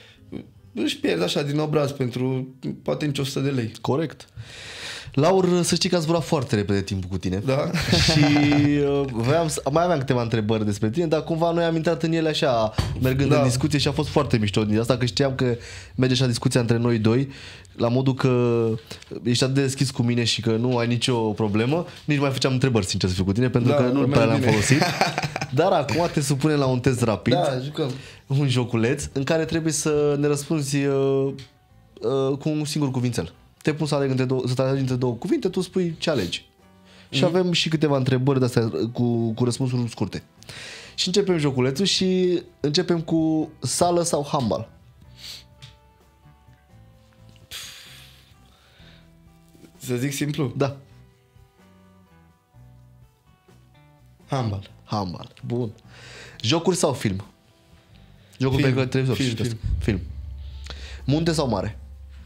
își pierd așa din obraz pentru poate nici o sută de lei. Corect. Laur, să știi că ați durat foarte repede timpul cu tine. Da. Și uh, voiam să, mai aveam câteva întrebări despre tine, dar cumva noi am intrat în ele așa, mergând da. în discuție și a fost foarte mișto din asta, că știam că merge așa discuția între noi doi, la modul că ești atât de deschis cu mine și că nu ai nicio problemă, nici mai făceam întrebări, sincer să fiu cu tine, pentru da, că nu prea le-am folosit. Dar acum te supunem la un test rapid, da, jucăm. Un joculeț în care trebuie să ne răspunzi uh, uh, cu un singur cuvințel. Te pun să alegi între două, să te alegi între două cuvinte, tu spui ce alegi. Mm-hmm. Și avem și câteva întrebări de-astea cu, cu răspunsuri scurte. Și începem joculețul și începem cu sală sau handbal. Să zic simplu? Da. Handbal. Handbal. Bun. Jocuri sau film? Jocuri film. pe care televizor. Film, film. Film. Munte sau mare?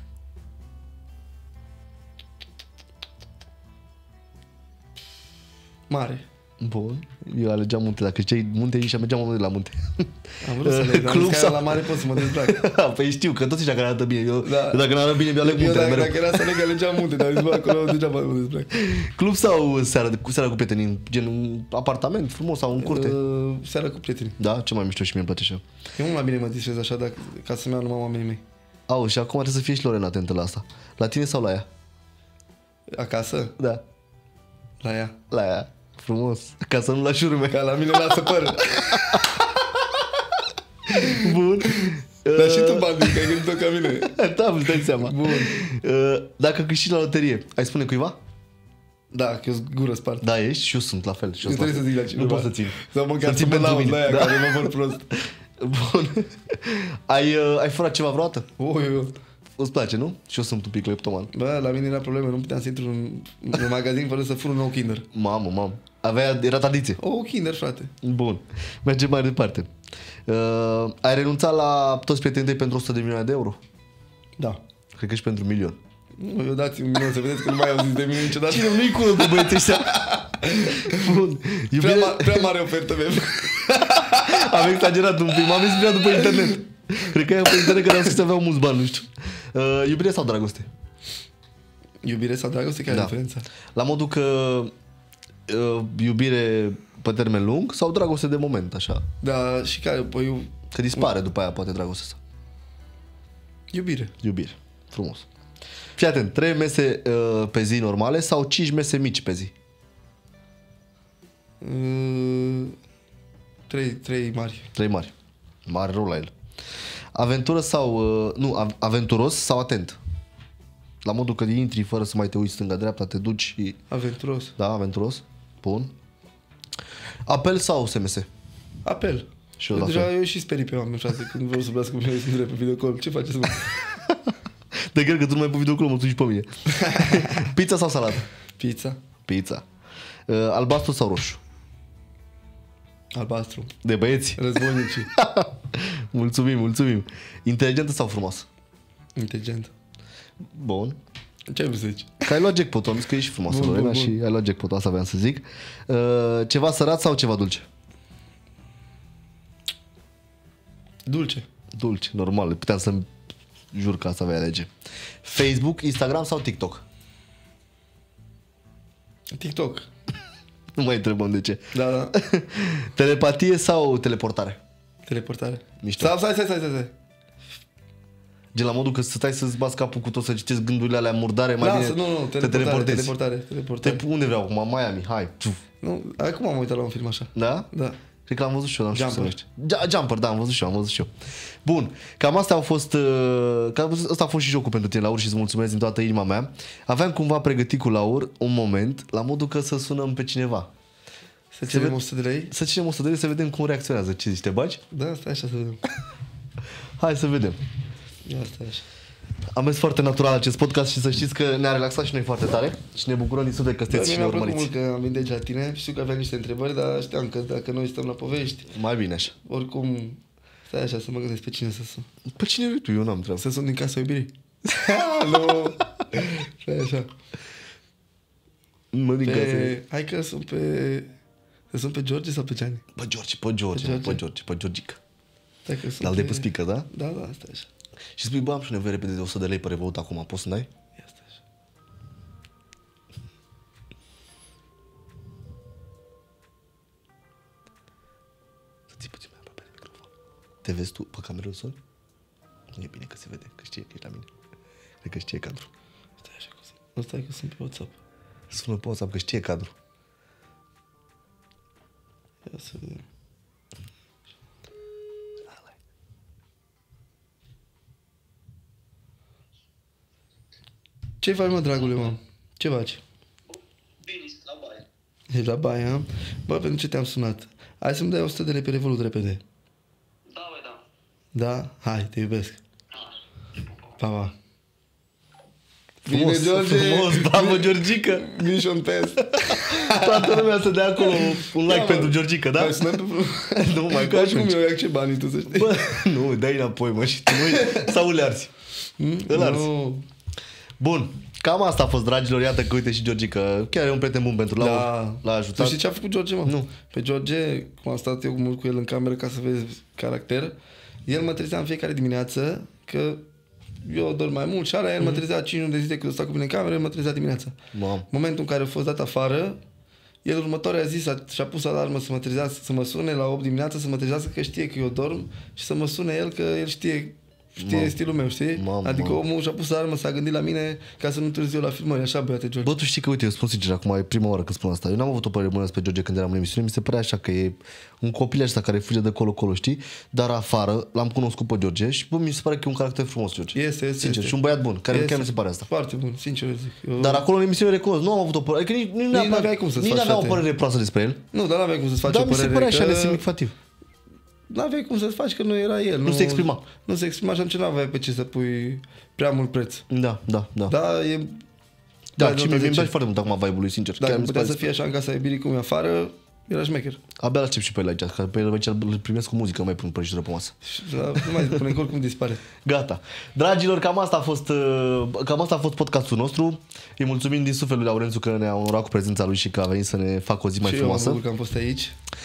Mare. Bun. Eu alegeam munte. Dacă știai munte, și mergeam la munte. Am vrut să aleg, club sau... la mare pot să mă dezbrac. Păi știu, că toți ăștia care arată bine. Eu, da. eu dacă nu arată bine, eu aleg munte. Eu dacă, dacă era să aleg, alegeam munte, dar zis, bă, acolo degeaba mă dezbrac. Club sau seara, seara cu prietenii? Gen un apartament frumos sau în curte? Uh, seara cu prietenii. Da? Ce mai mișto și mie îmi place așa. Eu mult mai bine mă distrez așa, dacă, ca să-mi iau numai oamenii mei. Au, și acum trebuie să fie și Lorena atentă la asta. La tine sau la ea? Acasă? Da. La ea. La ea. Frumos. Ca să nu lași urme. Ca la mine lasă păr. Bun. Dar și tu, Bandi, că ai gândit-o ca mine. Da, îmi dai seama. Bun. Dacă câștigi la loterie, ai spune cuiva? Da, că eu gură spart. Da, ești și eu sunt la fel. Și eu trebuie să zic la cineva. Nu pot să țin. Sau măcar să mă laud la aia, da. care mă vor prost. Bun. Ai, uh, ai furat ceva vreodată? Oh, eu. Îți place, nu? Și eu sunt un pic leptoman. Bă, la mine era problemă, nu puteam să intru în, în magazin fără să fur un nou Kinder. Mamă, mamă. Avea, era tradiție. O Kinder, frate. Bun. Mergem mai departe. Uh, ai renunțat la toți prietenii tăi pentru o sută de milioane de euro? Da. Cred că și pentru un milion. Nu, eu dați un milion să vedeți că nu mai auziți de mine niciodată. Cine nu-i cură cu băieții ăștia? Bun. Iubire... Prea, ma- prea mare ofertă mea. Am exagerat un pic. M-am inspirat după internet. Cred că e pe internet că ne-am scris să aveau mulți bani, nu știu. Uh, iubire sau dragoste? Iubire sau dragoste? Care da. e diferența? La modul că uh, iubire pe termen lung sau dragoste de moment, așa? Da, și care, păi eu... Că dispare după aia poate dragostea asta. Iubire. Iubire. Frumos. Fii atent, trei mese uh, pe zi normale sau cinci mese mici pe zi? Uh, trei, trei mari. Trei mari. Mare rău la el. Aventură sau... Uh, nu, aventuros sau atent? La modul că intri fără să mai te uiți stânga-dreapta, te duci și... Aventuros. Da, aventuros. Bun. Apel sau S M S? Apel. Și eu eu la deja fel. eu și sperii pe oameni, frate, când vreau să vorbească cu mine, sunt pe videocall. Ce faceți, mă? De cred că tu nu mai pe videocall, mă duci pe mine. Pizza sau salată? Pizza. Pizza. Uh, albastru sau roșu? Albastru. De băieți? Războinicii. Mulțumim, mulțumim. Inteligentă sau frumoasă? Inteligent. Bun. Ce ai vrut să zici? Că ai luat jackpot-ul, am zis că ești frumoasă, Bun, Lorena, bun, bun. și ai luat jackpot-ul, asta aveam să zic. Uh, ceva sărat sau ceva dulce? Dulce. Dulce, normal, puteam să-mi jur că asta vei alege. Facebook, Instagram sau TikTok? TikTok. Nu mai întrebăm de ce. Da, da. Telepatie sau teleportare? Teleportare. Mișto. Stai, stai, stai, stai, stai. Gen la modul că să stai să-ți bați capul cu tot, să citești gândurile alea murdare, mai Lasă, bine nu, nu, te teleportare, teleportezi. teleportare, teleportare. Te, unde vreau acum? Miami, hai. Ciuf. Nu, acum am uitat la un film așa. Da? Da. Cred că l-am văzut și eu, n-am știut Jumper. să numește. Jumper, da, am văzut și eu, am văzut și eu. Bun, cam astea au fost, uh, cam ăsta a fost și jocul pentru tine, Laur, și îți mulțumesc din toată inima mea. Aveam cumva pregătit cu Laur un moment, la modul că să sunăm pe cineva. Să cerem ved- o sută de lei? Să cerem o sută de lei să vedem cum reacționează. Ce zici, te bagi? Da, stai așa să vedem. Hai să vedem. Ia stai așa. Am mers foarte natural acest podcast și să știți că ne-a relaxat și noi foarte tare și ne bucurăm din suflet că Da, sunteți și mie ne mi-a plăcut urmăriți. mult că am venit aici la tine. Știu că aveam niște întrebări, dar știam că dacă noi stăm la povești, Mai bine așa. oricum, stai așa să mă gândesc pe cine să sun. Pe cine vrei tu? Eu n-am treabă. Să sun din Casa Iubirii? Nu! Stai așa. Mă din casă. Pe... Hai că sun pe... Să sun pe George sau pe Gianni? Pe George, pe George, Pe pe George. George, pe Georgica. Stai că sun Dar pe... de pe speaker, da? Da, da, stai așa. Și spui, bă, am și nevoie repede de o sută de lei pe Revolut acum, poți să-mi dai? Ia stai așa. Să ții puțin mai aproape de microfon. Te vezi tu pe cameră sol? Nu e bine că se vede, că știe că e la mine. Cred că știe cadru. Stai așa că sun. Nu, stai că sunt pe WhatsApp. Sună pe WhatsApp că știe cadru. Ia să vedem. Ce faci, mă, dragule, mă? Ce faci? Bine, la baie. Ești la baie, ha? Bă, pentru ce te-am sunat? Hai să-mi dai o sută de lei pe Revolut repede. Da, băi, da. Da? Hai, te iubesc. Ha. Pa, pa. Frumos, frumos, bravo, Georgica! Mission test. Toată lumea să dea acolo un like Da, pentru mă. Georgica, da? Hai, sună pe... Nu, mai ca Oricum atunci. eu ia ce banii, tu să știi. Bă, nu, dai înapoi, mă, și tu nu sau le arzi. Îl arzi. Nu. Bun, cam asta a fost, dragilor. Iată că, uite, și Georgica chiar e un prieten bun pentru Laur. Da. L-a Tu ajutat. știi ce a făcut George, mă? Nu. Pe George, cum am stat eu mult cu el în cameră ca să vezi caracter, el mă trezea în fiecare dimineață că eu dorm mai mult și alea, el mă trezea cinci luni de zile când sta cu mine în cameră, el mă trezea dimineața. Mamă. Momentul în care a fost dat afară, el următoarea zi s-a, și-a pus alarmă să mă trezească, să mă sune la opt dimineața, să mă trezească că știe că eu dorm și să mă sune el că el știe știe Mamă. stilul meu, știi? Mamă, adică mamă. omul și-a pus alarmă, s-a gândit la mine ca să nu târziu la filmări, așa, băiate George. Bă, tu știi că, uite, eu spun sincer, acum e prima oară când spun asta. Eu n-am avut o părere bună despre George când eram în emisiune, mi se părea așa că e un copil ăsta care fuge de colo-colo, știi? Dar afară l-am cunoscut pe George și, bă, mi se pare că e un caracter frumos, George. Este, este, Sincer, este. și un băiat bun, care Este chiar mi se pare asta. Foarte bun, sincer zic. Eu... Dar acolo în emisiune recunosc, nu am avut o părere, adică nici, nici, Nici n-aveai cum să-ți nici faci, n-aveam o frate. părere proastă despre el. Nu, dar n-aveai cum să-ți faci Dar o mi se părere părea așa că... nesemnificativ. N-aveai cum să-ți faci că nu era el. Nu, se exprima. Nu se exprima și atunci n-aveai pe ce să pui prea mult preț. Da, da, da. Da, e... Da, dai și nota mie mi-e zece. place foarte mult acum vibe-ul lui, sincer. Dacă Chiar mi se putea pare să fie așa în Casa Iubirii cum e afară, era șmecher. Abia l-aștept și pe el aici, că pe el aici îl primesc cu muzică, nu mai pun prăjitură pe masă. Și la, nu mai spune că oricum dispare. Gata. Dragilor, cam asta a fost, uh, cam asta a fost podcastul nostru. Îi mulțumim din suflet lui Laurențiu că ne-a onorat cu prezența lui și că a venit să ne facă o zi mai și eu am frumoasă. bucur că am fost aici.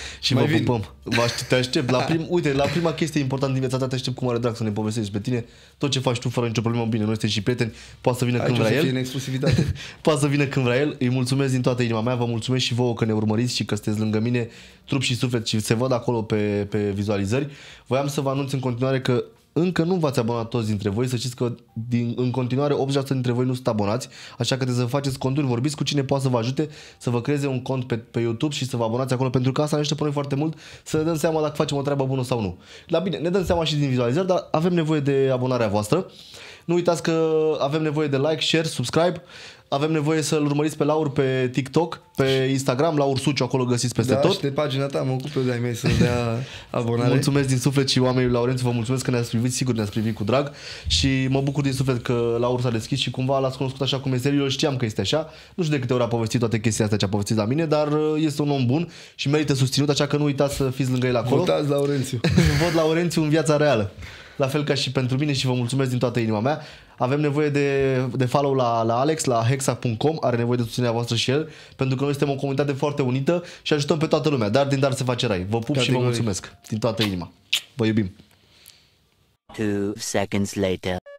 Și Mai vă vin. pupăm. Vă aștept, te aștept. La prim, uite, la prima chestie importantă din viața ta te aștept cu mare drag să ne povestești pe tine. Tot ce faci tu fără nicio problemă, bine, noi suntem și prieteni, poate să vină Aici când o să vrea fie el. în exclusivitate. Poate să vină când vrea el. Îi mulțumesc din toată inima mea, vă mulțumesc și vouă că ne urmăriți și că sunteți lângă mine, trup și suflet, și se văd acolo pe, pe vizualizări. Voiam să vă anunț în continuare că încă nu v-ați abonat toți dintre voi, să știți că din, în continuare optzeci la sută dintre voi nu sunt abonați, așa că trebuie să faceți conturi, vorbiți cu cine poate să vă ajute să vă creeze un cont pe, pe YouTube și să vă abonați acolo, pentru că asta ne ajută pe noi foarte mult să ne dăm seama dacă facem o treabă bună sau nu. La bine, ne dăm seama și din vizualizări, dar avem nevoie de abonarea voastră. Nu uitați că avem nevoie de like, share, subscribe. Avem nevoie să-l urmăriți pe Laur pe TikTok, pe Instagram, Laur Suciu, acolo găsiți peste Da, tot. și de pagina ta mă ocup eu de-ai mei să-mi dea abonare. Mulțumesc din suflet și oamenii Laurențiu, vă mulțumesc că ne-ați privit, sigur ne-ați privit cu drag și mă bucur din suflet că Laur s-a deschis și cumva l-ați cunoscut așa cum este el. Eu știam că este așa, nu știu de câte ori a povestit toate chestiile astea ce a povestit la mine, dar este un om bun și merită susținut, așa că nu uitați să fiți lângă el acolo. Votați Laurențiu. Vot Laurențiu în viața reală. La fel ca și pentru mine și vă mulțumesc din toată inima mea. Avem nevoie de, de follow la, la Alex, la hexa punct com, are nevoie de susținerea voastră și el, pentru că noi suntem o comunitate foarte unită și ajutăm pe toată lumea. Dar din dar se face rai. Vă pup Categoric. și vă mulțumesc din toată inima. Vă iubim. Two seconds later.